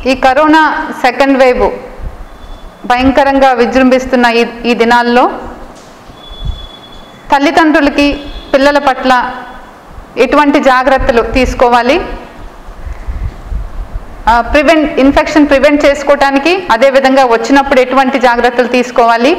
ఈ corona second wave భయంకరంగా విజృంభిస్తున్న ఈ దినాల్లో తల్లిదండ్రులకి పిల్లల పట్ల ఎటువంటి జాగ్రత్తలు తీసుకోవాలి, ఇన్ఫెక్షన్ ప్రివెంట్ చేసుకోవటానికి, అదేవిధంగా వచ్చినప్పుడు ఎటువంటి జాగ్రత్తలు తీసుకోవాలి,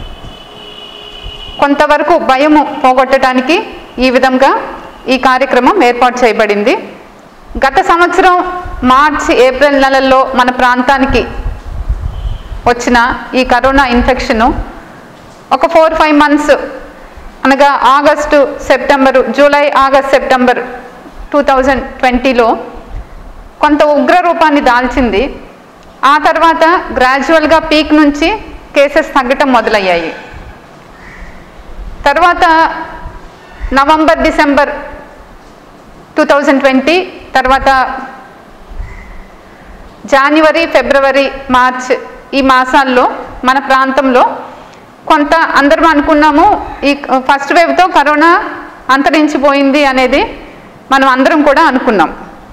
కొంతవరకు భయము పోగొట్టడానికి ఈ విధంగా ఈ కార్యక్రమం ఏర్పాటు చేయబడింది. గత సంవత్సరం మార్చి ఏప్రిల్ నెలల్లో మన ప్రాంతానికి వచ్చిన ఈ కరోనా ఇన్ఫెక్షను ఒక 4-5 మంత్స్ అనగా August September, July August September 2020లో కొంత ఉగ్ర రూపాన్ని దాల్చింది. ఆ తర్వాత గ్రాడ్యువల్గా పీక్ నుంచి కేసెస్ తగ్గటం మొదలయ్యాయి. తర్వాత నవంబర్ డిసెంబర్ 2020, తర్వాత జనవరి ఫిబ్రవరి మార్చ్ ఈ మాసాల్లో మన ప్రాంతంలో కొంత అందరం అనుకున్నాము ఈ ఫస్ట్ వేవ్తో కరోనా అంతరించిపోయింది అనేది మనం అందరం కూడా అనుకున్నాం.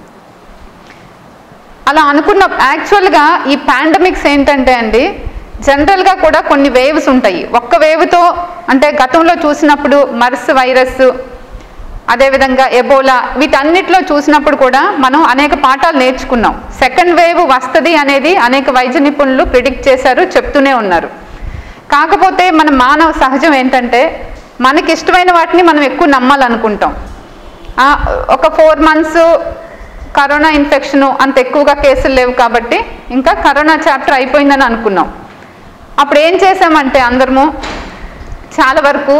అలా అనుకున్న యాక్చువల్గా ఈ పాండమిక్స్ ఏంటంటే అండి, జనరల్గా కూడా కొన్ని వేవ్స్ ఉంటాయి. ఒక్క వేవ్తో అంటే గతంలో చూసినప్పుడు మర్స్ వైరస్, అదేవిధంగా ఎబోలా, వీటన్నిటిలో చూసినప్పుడు కూడా మనం అనేక పాఠాలు నేర్చుకున్నాం. సెకండ్ వేవ్ వస్తుంది అనేది అనేక వైద్య నిపుణులు ప్రిడిక్ట్ చేశారు, చెప్తూనే ఉన్నారు. కాకపోతే మన మానవ సహజం ఏంటంటే మనకి ఇష్టమైన వాటిని మనం ఎక్కువ నమ్మాలనుకుంటాం. ఒక 4 మంత్స్ కరోనా ఇన్ఫెక్షను అంత ఎక్కువగా కేసులు లేవు కాబట్టి ఇంకా కరోనా చాప్టర్ అయిపోయిందని అనుకున్నాం. అప్పుడు ఏం చేసామంటే అందరము చాలా వరకు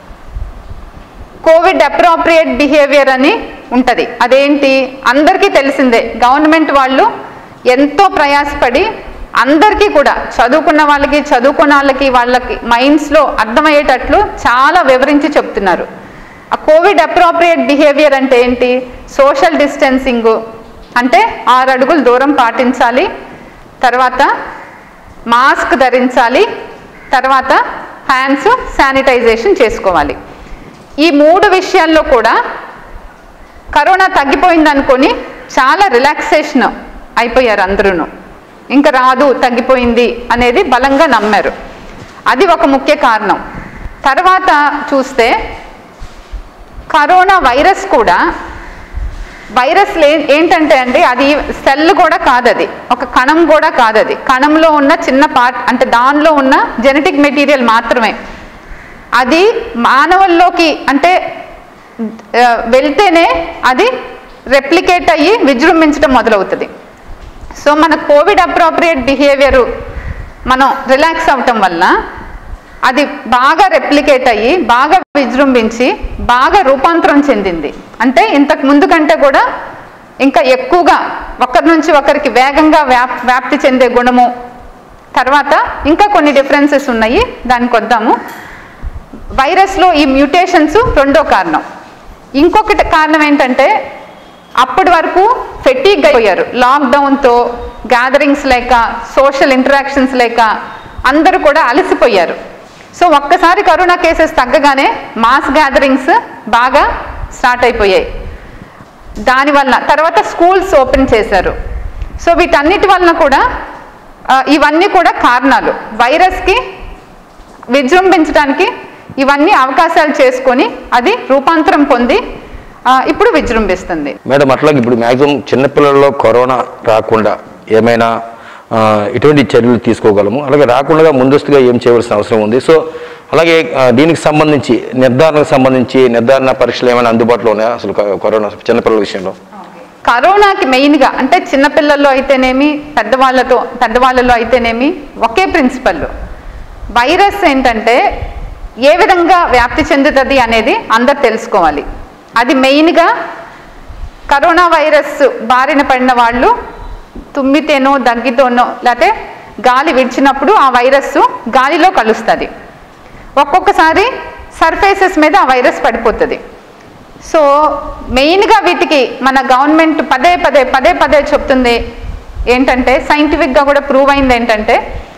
కోవిడ్ అప్రోప్రియేట్ బిహేవియర్ అని ఉంటుంది. అదేంటి అందరికీ తెలిసిందే. గవర్నమెంట్ వాళ్ళు ఎంతో ప్రయాసపడి అందరికీ కూడా చదువుకున్న వాళ్ళకి చదువుకున్న వాళ్ళకి మైండ్స్లో అర్థమయ్యేటట్లు చాలా వివరించి చెప్తున్నారు. ఆ కోవిడ్ అప్రోప్రియేట్ బిహేవియర్ అంటే ఏంటి? సోషల్ డిస్టెన్సింగ్ అంటే 6 అడుగులు దూరం పాటించాలి, తర్వాత మాస్క్ ధరించాలి, తర్వాత హ్యాండ్స్ శానిటైజేషన్ చేసుకోవాలి. ఈ 3 విషయాల్లో కూడా కరోనా తగ్గిపోయింది అనుకొని చాలా రిలాక్సేషన్ అయిపోయారు అందరూ. ఇంకా రాదు, తగ్గిపోయింది అనేది బలంగా నమ్మారు. అది ఒక ముఖ్య కారణం. తర్వాత చూస్తే కరోనా వైరస్ కూడా వైరస్ ఏంటంటే అండి, అది సెల్ కూడా కాదు, అది ఒక కణం కూడా కాదు. అది కణంలో ఉన్న చిన్న పార్ట్, అంటే దానిలో ఉన్న జెనెటిక్ మెటీరియల్ మాత్రమే. అది మానవుల్లోకి అంటే వెళ్తేనే అది రెప్లికేట్ అయ్యి విజృంభించడం మొదలవుతుంది. సో మన కోవిడ్ అప్రోప్రియేట్ బిహేవియరు మనం రిలాక్స్ అవటం వల్ల అది బాగా రెప్లికేట్ అయ్యి బాగా విజృంభించి బాగా రూపాంతరం చెందింది. అంటే ఇంతకు ముందు కంటే కూడా ఇంకా ఎక్కువగా ఒకరి నుంచి ఒకరికి వేగంగా వ్యాప్తి చెందే గుణము. తర్వాత ఇంకా కొన్ని డిఫరెన్సెస్ ఉన్నాయి, దానికి వద్దాము. వైరస్లో ఈ మ్యూటేషన్స్ రెండో కారణం. ఇంకొకటి కారణం ఏంటంటే అప్పటి వరకు ఫెటీగ్ అయిపోయారు. లాక్డౌన్తో గ్యాదరింగ్స్ లేక సోషల్ ఇంటరాక్షన్స్ లేక అందరూ కూడా అలసిపోయారు. సో ఒక్కసారి కరోనా కేసెస్ తగ్గగానే మాస్ గ్యాదరింగ్స్ బాగా స్టార్ట్ అయిపోయాయి. దానివల్ల తర్వాత స్కూల్స్ ఓపెన్ చేశారు. సో వీటన్నిటి వలన కూడా ఇవన్నీ కూడా కారణాలు. వైరస్కి విజృంభించడానికి ఇవన్నీ అవకాశాలు చేసుకొని అది రూపాంతరం పొంది ఇప్పుడు విజృంభిస్తుంది. మేడం, అట్లాగే ఇప్పుడు మ్యాక్సిమం చిన్నపిల్లల్లో కరోనా రాకుండా ఏమైనా ఎటువంటి చర్యలు తీసుకోగలము, అలాగే రాకుండా ముందస్తుగా ఏం చేయవలసిన అవసరం ఉంది? సో అలాగే దీనికి సంబంధించి నిర్ధారణ పరీక్షలు ఏమైనా అందుబాటులో ఉన్నాయా అసలు కరోనా చిన్నపిల్లల విషయంలో? కరోనాకి మెయిన్గా అంటే చిన్నపిల్లల్లో అయితేనేమి పెద్దవాళ్ళలో అయితేనేమి ఒకే ప్రిన్సిపల్. వైరస్ ఏంటంటే ఏ విధంగా వ్యాప్తి చెందుతుంది అనేది అందరు తెలుసుకోవాలి. అది మెయిన్గా కరోనా వైరస్ బారిన పడిన వాళ్ళు తుమ్మితేనో దగ్గితోనో లేకపోతే గాలి విడిచినప్పుడు ఆ వైరస్ గాలిలో కలుస్తుంది. ఒక్కొక్కసారి సర్ఫేసెస్ మీద ఆ వైరస్ పడిపోతుంది. సో మెయిన్గా వీటికి మన గవర్నమెంట్ పదే పదే చెప్తుంది ఏంటంటే, సైంటిఫిక్గా కూడా ప్రూవ్ అయింది ఏంటంటే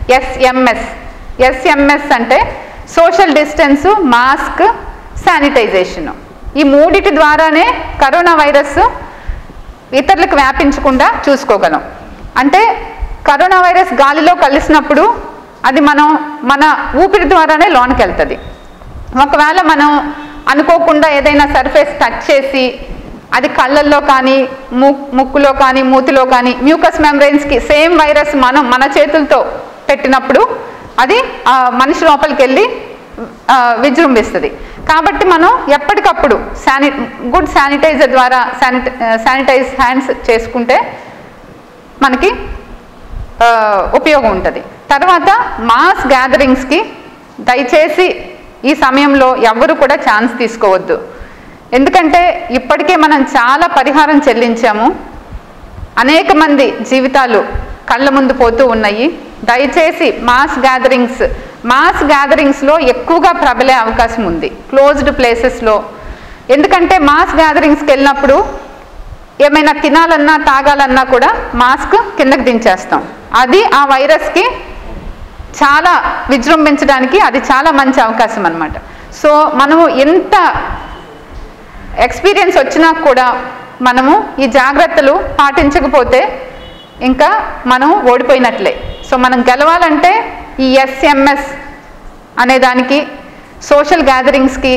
ఎస్ఎంఎస్ అంటే సోషల్ డిస్టెన్స్, మాస్క్, శానిటైజేషన్. ఈ మూడిటి ద్వారానే కరోనా వైరస్ ఇతరులకు వ్యాపించకుండా చూసుకోగలం. అంటే కరోనా వైరస్ గాలిలో కలిసినప్పుడు అది మన ఊపిరి ద్వారానే లోనికి వెళ్తుంది. ఒకవేళ మనం అనుకోకుండా ఏదైనా సర్ఫేస్ టచ్ చేసి అది కళ్ళల్లో కానీ ముక్కులో కానీ మూతిలో కానీ మ్యూకస్ మెంబ్రెయిన్స్కి సేమ్ వైరస్ మన చేతులతో పెట్టినప్పుడు అది మనిషి లోపలికి వెళ్ళి విజృంభిస్తుంది. కాబట్టి మనం ఎప్పటికప్పుడు గుడ్ శానిటైజర్ ద్వారా శానిటైజ్ హ్యాండ్స్ చేసుకుంటే మనకి ఉపయోగం ఉంటుంది. తర్వాత మాస్ గ్యాదరింగ్స్కి దయచేసి ఈ సమయంలో ఎవరు కూడా ఛాన్స్ తీసుకోవద్దు. ఎందుకంటే ఇప్పటికే మనం చాలా పరిహారం చెల్లించాము, అనేక మంది జీవితాలు కళ్ళ ముందు పోతూ ఉన్నాయి. దయచేసి మాస్ గ్యాదరింగ్స్లో ఎక్కువగా ప్రబలే అవకాశం ఉంది క్లోజ్డ్ ప్లేసెస్లో. ఎందుకంటే మాస్ గ్యాదరింగ్స్కి వెళ్ళినప్పుడు ఏమైనా తినాలన్నా తాగాలన్నా కూడా మాస్క్ కిందకి దించేస్తాం. అది ఆ వైరస్కి చాలా విజృంభించడానికి అది చాలా మంచి అవకాశం అన్నమాట. సో మనము ఎంత ఎక్స్పీరియన్స్ వచ్చినా కూడా మనము ఈ జాగ్రత్తలు పాటించకపోతే ఇంకా మనం ఓడిపోయినట్లే. సో మనం గెలవాలంటే ఈ SMS అనే దానికి సోషల్ గ్యాదరింగ్స్కి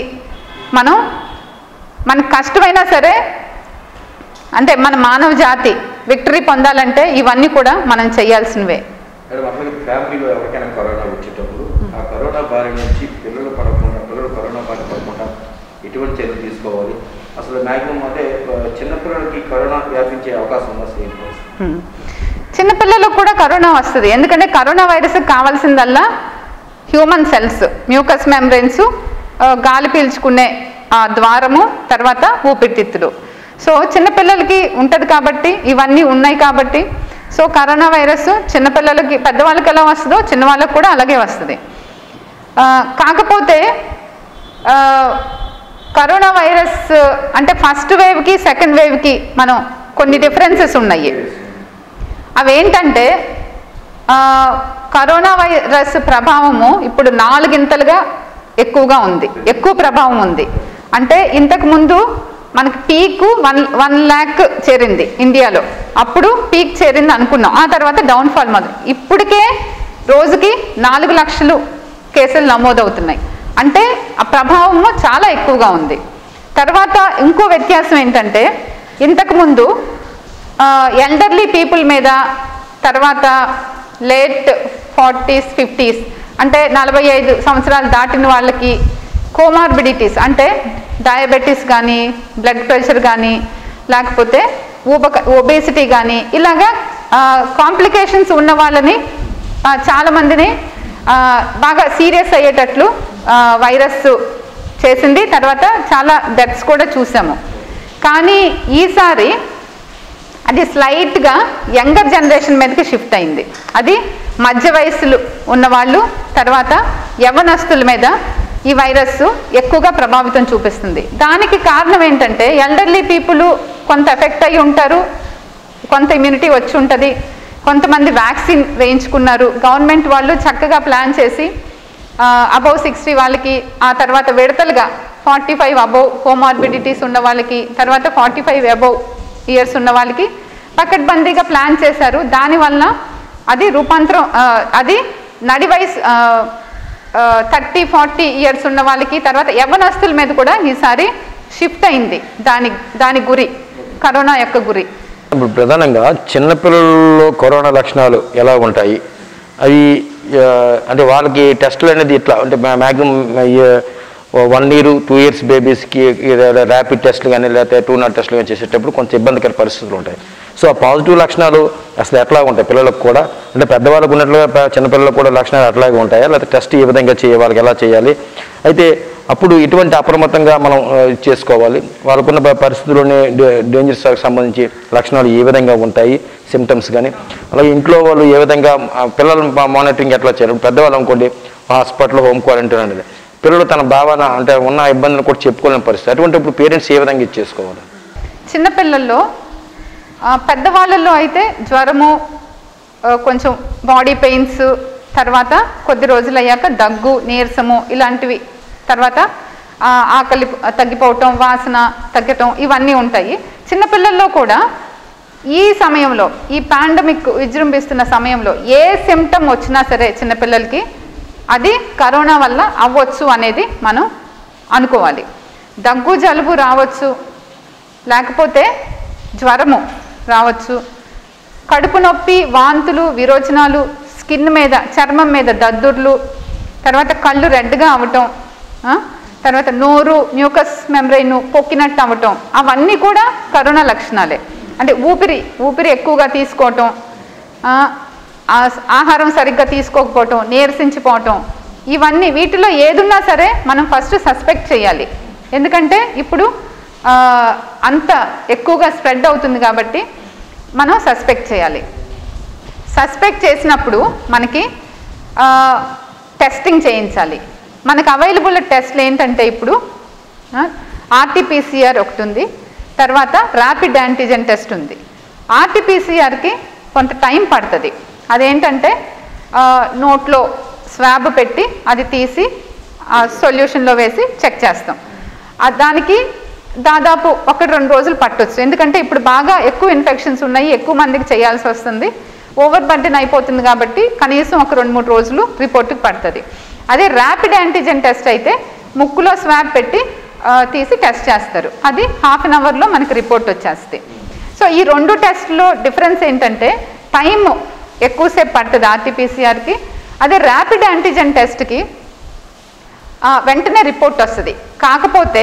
మనకు కష్టమైనా సరే, అంటే మన మానవ జాతి విక్టరీ పొందాలంటే ఇవన్నీ కూడా మనం చేయాల్సినవే. ఫ్యామిలీలో ఎవరికైనా కరోనా వచ్చేటప్పుడు ఆ కరోనా బారి నుంచి పిల్లలు కరోనా బారి పడకుండా ఎటువంటి చర్యలు తీసుకోవాలి? అసలు మ్యాక్సిమం అంటే చిన్నపిల్లలకి కరోనా వ్యాపించే అవకాశం ఉందా? చిన్నపిల్లలకు కూడా కరోనా వస్తుంది. ఎందుకంటే కరోనా వైరస్కి కావాల్సిందల్లా హ్యూమన్ సెల్స్, మ్యూకస్ మెంబ్రెయిన్స్, గాలి పీల్చుకునే ద్వారము, తర్వాత ఊపిరితిత్తులు. సో చిన్నపిల్లలకి ఉంటుంది కాబట్టి ఇవన్నీ ఉన్నాయి కాబట్టి సో కరోనా వైరస్ చిన్నపిల్లలకి పెద్దవాళ్ళకి ఎలా వస్తుందో చిన్నవాళ్ళకి కూడా అలాగే వస్తుంది. కాకపోతే కరోనా వైరస్ అంటే ఫస్ట్ వేవ్కి సెకండ్ వేవ్కి మనం కొన్ని డిఫరెన్సెస్ ఉన్నాయి. అవేంటంటే కరోనా వైరస్ ప్రభావము ఇప్పుడు 4 గింతలుగా ఎక్కువగా ఉంది, ఎక్కువ ప్రభావం ఉంది. అంటే ఇంతకుముందు మనకి పీక్ 1 lakh చేరింది ఇండియాలో, అప్పుడు పీక్ చేరింది అనుకున్నాం. ఆ తర్వాత డౌన్ఫాల్ మొదలు. ఇప్పటికే రోజుకి 4 లక్షలు కేసులు నమోదవుతున్నాయి. అంటే ఆ ప్రభావము చాలా ఎక్కువగా ఉంది. తర్వాత ఇంకో వ్యత్యాసం ఏంటంటే ఇంతకుముందు ఎల్డర్లీ పీపుల్ మీద, తర్వాత లేట్ 40s 50s అంటే 45 సంవత్సరాలు దాటిన వాళ్ళకి కోమార్బిడిటీస్ అంటే డయాబెటీస్ కానీ, బ్లడ్ ప్రెషర్ కానీ, లేకపోతే ఒబేసిటీ కానీ ఇలాగా కాంప్లికేషన్స్ ఉన్న వాళ్ళని చాలామందిని బాగా సీరియస్ అయ్యేటట్లు వైరస్ చేసింది. తర్వాత చాలా డెత్స్ కూడా చూసాము. కానీ ఈసారి అది స్లైట్గా యంగర్ జనరేషన్ మీదకి షిఫ్ట్ అయింది. అది మధ్య వయస్సులు ఉన్నవాళ్ళు, తర్వాత యవ్వనస్తుల మీద ఈ వైరస్ ఎక్కువగా ప్రభావితం చూపిస్తుంది. దానికి కారణం ఏంటంటే ఎల్డర్లీ పీపుల్ కొంత ఎఫెక్ట్ అయ్యి ఉంటారు, కొంత ఇమ్యూనిటీ వచ్చి ఉంటుంది, కొంతమంది వ్యాక్సిన్ వేయించుకున్నారు. గవర్నమెంట్ వాళ్ళు చక్కగా ప్లాన్ చేసి అబౌవ్ 60 వాళ్ళకి, ఆ తర్వాత విడతలుగా 45 అబౌవ్ కోమార్బిడిటీస్ ఉన్న వాళ్ళకి, తర్వాత 45 అబౌవ్ ఇయర్స్ ఉన్న వాళ్ళకి పకడ్బందీగా ప్లాన్ చేశారు. దానివల్ల అది రూపాంతరం, అది నడి వయసు 30-40 ఇయర్స్ ఉన్న వాళ్ళకి, తర్వాత యవ్వనస్తుల మీద కూడా ఈసారి షిఫ్ట్ అయింది దాని గురి, కరోనా యొక్క గురి. ఇప్పుడు ప్రధానంగా చిన్నపిల్లల్లో కరోనా లక్షణాలు ఎలా ఉంటాయి? అవి అంటే వాళ్ళకి టెస్టులు అనేది ఇట్లా అంటే మ్యాక్సిమం 1 year 2 years బేబీస్కి ర్యాపిడ్ టెస్టులు కానీ లేకపోతే 2 టెస్టులు కానీ చేసేటప్పుడు కొంచెం ఇబ్బందికర పరిస్థితులు ఉంటాయి. సో ఆ పాజిటివ్ లక్షణాలు అసలు ఎట్లా ఉంటాయి పిల్లలకు కూడా? అంటే పెద్దవాళ్ళకు ఉన్నట్లుగా చిన్నపిల్లలకు కూడా లక్షణాలు అట్లాగే ఉంటాయా, లేకపోతే టెస్ట్ ఏ విధంగా చేయాలి, వాళ్ళకి ఎలా చేయాలి? అయితే అప్పుడు ఇటువంటి అప్రమత్తంగా మనం చేసుకోవాలి. వాళ్ళకున్న పరిస్థితుల్లోనే డేంజర్స్ సంబంధించి లక్షణాలు ఏ విధంగా ఉంటాయి, సిమ్టమ్స్ కానీ, అలాగే ఇంట్లో వాళ్ళు ఏ విధంగా పిల్లల మానిటరింగ్ ఎట్లా చేయాలి? పెద్దవాళ్ళు అనుకోండి హాస్పిటల్, హోమ్ క్వారంటైన్ అనేది, పిల్లలు తన భావన అంటే ఉన్న ఇబ్బందులు కూడా చెప్పుకోలేని పరిస్థితి. అటువంటిప్పుడు పేరెంట్స్ ఏ విధంగా చేసుకోవాలి? చిన్నపిల్లల్లో, పెద్దవాళ్ళల్లో అయితే జ్వరము, కొంచెం బాడీ పెయిన్స్, తర్వాత కొద్ది రోజులు అయ్యాక దగ్గు, నీరసము ఇలాంటివి, తర్వాత ఆకలి తగ్గిపోవటం, వాసన తగ్గటం ఇవన్నీ ఉంటాయి. చిన్నపిల్లల్లో కూడా ఈ సమయంలో ఈ పాండమిక్ విజృంభిస్తున్న సమయంలో ఏ సిమ్టమ్ వచ్చినా సరే చిన్నపిల్లలకి అది కరోనా వల్ల అవ్వచ్చు అనేది మనం అనుకోవాలి. దగ్గు జలుబు రావచ్చు, లేకపోతే జ్వరము రావచ్చు, కడుపు నొప్పి, వాంతులు, విరోచనాలు, స్కిన్ మీద చర్మం మీద దద్దుర్లు, తర్వాత కళ్ళు రెడ్గా అవ్వటం, తర్వాత నోరు మ్యూకస్ మెంబ్రెయిన్ పొక్కినట్టు అవ్వటం, అవన్నీ కూడా కరోనా లక్షణాలే. అంటే ఊపిరి ఎక్కువగా తీసుకోవటం, ఆహారం సరిగ్గా తీసుకోకపోవటం, నీరసించిపోవటం, ఇవన్నీ వీటిలో ఏదున్నా సరే మనం ఫస్ట్ సస్పెక్ట్ చేయాలి. ఎందుకంటే ఇప్పుడు అంత ఎక్కువగా స్ప్రెడ్ అవుతుంది కాబట్టి మనం సస్పెక్ట్ చేయాలి. సస్పెక్ట్ చేసినప్పుడు మనకి టెస్టింగ్ చేయించాలి. మనకు అవైలబుల్ టెస్ట్లు ఏంటంటే ఇప్పుడు ఆర్టీపీసీఆర్ ఒకటి ఉంది, తర్వాత ర్యాపిడ్ యాంటీజెన్ టెస్ట్ ఉంది. ఆర్టీపీసీఆర్కి కొంత టైం పడుతుంది. అదేంటంటే నోట్లో స్వాబ్ పెట్టి అది తీసి సొల్యూషన్లో వేసి చెక్ చేస్తాం. దానికి దాదాపు 1-2 రోజులు పట్టొచ్చు. ఎందుకంటే ఇప్పుడు బాగా ఎక్కువ ఇన్ఫెక్షన్స్ ఉన్నాయి, ఎక్కువ మందికి చేయాల్సి వస్తుంది, ఓవర్ బర్డెన్ అయిపోతుంది కాబట్టి కనీసం 1-2-3 రోజులు రిపోర్ట్కి పడుతుంది. అదే ర్యాపిడ్ యాంటీజెన్ టెస్ట్ అయితే ముక్కులో స్వాబ్ పెట్టి తీసి టెస్ట్ చేస్తారు, అది ½ అన్ అవర్లో మనకి రిపోర్ట్ వచ్చేస్తుంది. సో ఈ 2 టెస్ట్లో డిఫరెన్స్ ఏంటంటే టైం ఎక్కువసేపు పడుతుంది ఆర్టీపీసీఆర్కి. అదే ర్యాపిడ్ యాంటీజెన్ టెస్ట్కి వెంటనే రిపోర్ట్ వస్తుంది. కాకపోతే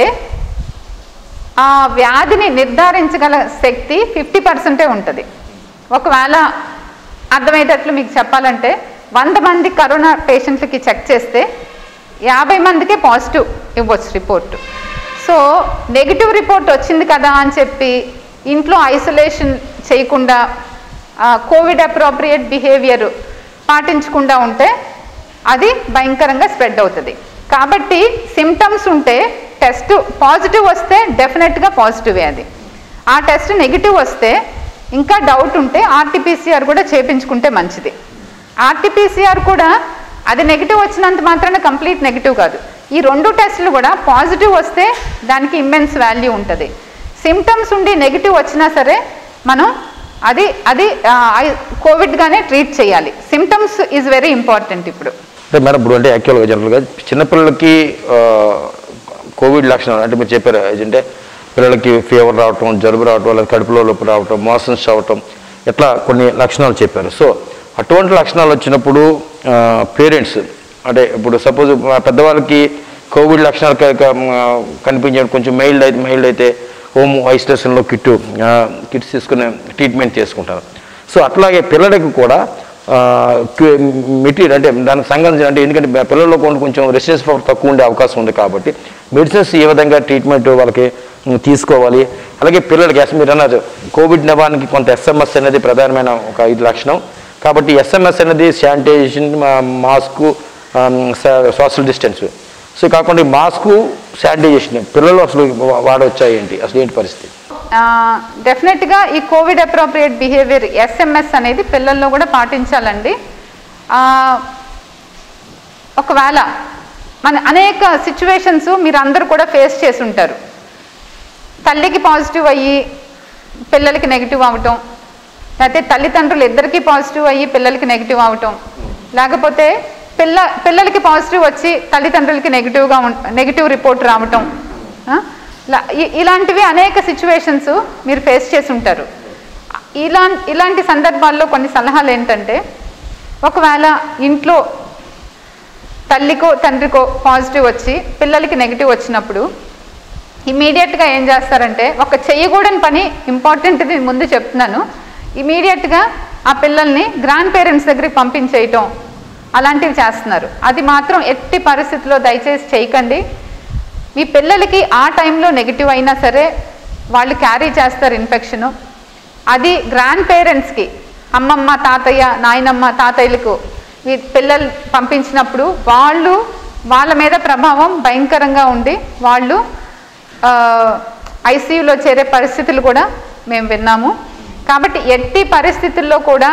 ఆ వ్యాధిని నిర్ధారించగల శక్తి 50% ఉంటుంది. ఒకవేళ అర్థమయ్యేటట్లు మీకు చెప్పాలంటే 100 మంది కరోనా పేషెంట్లకి చెక్ చేస్తే 50 మందికే పాజిటివ్ ఇవ్వచ్చు రిపోర్టు. సో నెగిటివ్ రిపోర్ట్ వచ్చింది కదా అని చెప్పి ఇంట్లో ఐసోలేషన్ చేయకుండా కోవిడ్ అప్రోప్రియేట్ బిహేవియర్ పాటించకుండా ఉంటే అది భయంకరంగా స్ప్రెడ్ అవుతుంది. కాబట్టి సిమ్టమ్స్ ఉంటే టెస్ట్ పాజిటివ్ వస్తే డెఫినెట్గా పాజిటివే అది. ఆ టెస్ట్ నెగిటివ్ వస్తే ఇంకా డౌట్ ఉంటే ఆర్టీపీసీఆర్ కూడా చేయించుకుంటే మంచిది. ఆర్టీపీసీఆర్ కూడా అది నెగిటివ్ వచ్చినంత మాత్రాన కంప్లీట్ నెగిటివ్ కాదు. ఈ 2 టెస్టులు కూడా పాజిటివ్ వస్తే దానికి ఇమ్మెన్స్ వాల్యూ ఉంటుంది. సిమ్టమ్స్ ఉండి నెగిటివ్ వచ్చినా సరే మనం అది కోవిడ్గానే ట్రీట్ చేయాలి. Symptoms is very important. ఇప్పుడు మేడం ఇప్పుడు అంటే యాక్చువల్గా జనరల్గా చిన్నపిల్లలకి కోవిడ్ లక్షణాలు అంటే మీరు చెప్పారు అంటే పిల్లలకి ఫీవర్ రావటం, జలుబు రావటం, లేదా కడుపులో నొప్పి రావటం, మోషన్స్ అవ్వటం, ఇట్లా కొన్ని లక్షణాలు చెప్పారు. సో అటువంటి లక్షణాలు వచ్చినప్పుడు పేరెంట్స్ అంటే ఇప్పుడు సపోజ్ పెద్దవాళ్ళకి కోవిడ్ లక్షణాలు కనిపించే కొంచెం మైల్డ్ అయితే హోమ్ ఐసోలేషన్లో కిట్స్ తీసుకుని ట్రీట్మెంట్ చేసుకుంటారు. సో అట్లాగే పిల్లలకి కూడా మెటీరియల్ అంటే దానికి సంబంధించిన అంటే ఎందుకంటే పిల్లల్లో కొంచెం రెసిస్టెన్స్ పవర్ తక్కువ ఉండే అవకాశం ఉంది కాబట్టి మెడిసిన్స్ ఏ విధంగా ట్రీట్మెంట్ వాళ్ళకి తీసుకోవాలి. అలాగే పిల్లలకి మీరు అన్నారు కోవిడ్ నివారణకి కొంత ఎస్ఎంఎస్ అనేది ప్రధానమైన ఒక 5 లక్షణం. కాబట్టి ఎస్ఎంఎస్ అనేది sanitisation, mask, social distance. So కాకుండా మాస్కు, శానిటైజేషన్ పిల్లలు అసలు వాడవచ్చా ఏంటి, అసలు ఏంటి పరిస్థితి? డెఫినెట్గా ఈ కోవిడ్ అప్రోప్రియేట్ బిహేవియర్ ఎస్ఎంఎస్ అనేది పిల్లల్లో కూడా పాటించాలండి. ఒకవేళ మన అనేక సిచ్యువేషన్స్ మీరు అందరూ కూడా ఫేస్ చేసి ఉంటారు. తల్లికి పాజిటివ్ అయ్యి పిల్లలకి నెగిటివ్ అవ్వటం, లేకపోతే తల్లిదండ్రులు ఇద్దరికీ పాజిటివ్ అయ్యి పిల్లలకి నెగిటివ్ అవ్వటం, లేకపోతే పిల్లలకి పాజిటివ్ వచ్చి తల్లిదండ్రులకి నెగిటివ్ రిపోర్ట్ రావటం, ఇలాంటివి అనేక సిచ్యువేషన్స్ మీరు ఫేస్ చేసి ఉంటారు. ఇలాంటి సందర్భాల్లో కొన్ని సలహాలు ఏంటంటే ఒకవేళ ఇంట్లో తల్లికో తండ్రికో పాజిటివ్ వచ్చి పిల్లలకి నెగిటివ్ వచ్చినప్పుడు ఇమీడియట్గా ఏం చేస్తారంటే ఒక చేయకూడని పని ఇంపార్టెంట్ది ముందు చెప్తున్నాను. ఇమీడియట్గా ఆ పిల్లల్ని గ్రాండ్ పేరెంట్స్ దగ్గరికి పంపించేయటం అలాంటివి చేస్తున్నారు. అది మాత్రం ఎట్టి పరిస్థితుల్లో దయచేసి చేయకండి. మీ పిల్లలకి ఆ టైంలో నెగిటివ్ అయినా సరే వాళ్ళు క్యారీ చేస్తారు ఇన్ఫెక్షను. అది గ్రాండ్ పేరెంట్స్కి అమ్మమ్మ, తాతయ్య, నాయనమ్మ, తాతయ్యలకు మీ పిల్లలు పంపించినప్పుడు వాళ్ళ మీద ప్రభావం భయంకరంగా ఉండి వాళ్ళు ఐసీయూలో చేరే పరిస్థితులు కూడా మేము విన్నాము. కాబట్టి ఎట్టి పరిస్థితుల్లో కూడా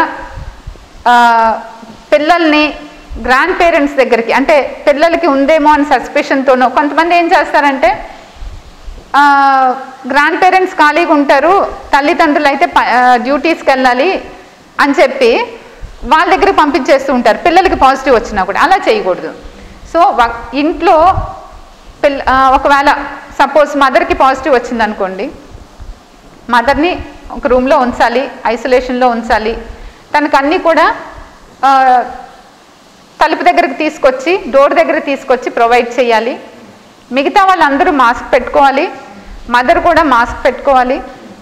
పిల్లల్ని గ్రాండ్ పేరెంట్స్ దగ్గరికి, అంటే పిల్లలకి ఉందేమో అని సస్పెషన్తోనో కొంతమంది ఏం చేస్తారంటే గ్రాండ్ పేరెంట్స్ ఖాళీగా ఉంటారు, తల్లిదండ్రులు అయితే డ్యూటీస్కి వెళ్ళాలి అని చెప్పి వాళ్ళ దగ్గర పంపించేస్తూ ఉంటారు పిల్లలకి పాజిటివ్ వచ్చినా కూడా. అలా చేయకూడదు. సో ఇంట్లో ఒకవేళ సపోజ్ మదర్కి పాజిటివ్ వచ్చింది అనుకోండి, మదర్ని ఒక రూమ్లో ఉంచాలి, ఐసోలేషన్లో ఉంచాలి. తనకు అన్నీ కూడా తలుపు దగ్గరికి తీసుకొచ్చి డోర్ దగ్గర తీసుకొచ్చి ప్రొవైడ్ చేయాలి. మిగతా వాళ్ళందరూ మాస్క్ పెట్టుకోవాలి, మదర్ కూడా మాస్క్ పెట్టుకోవాలి.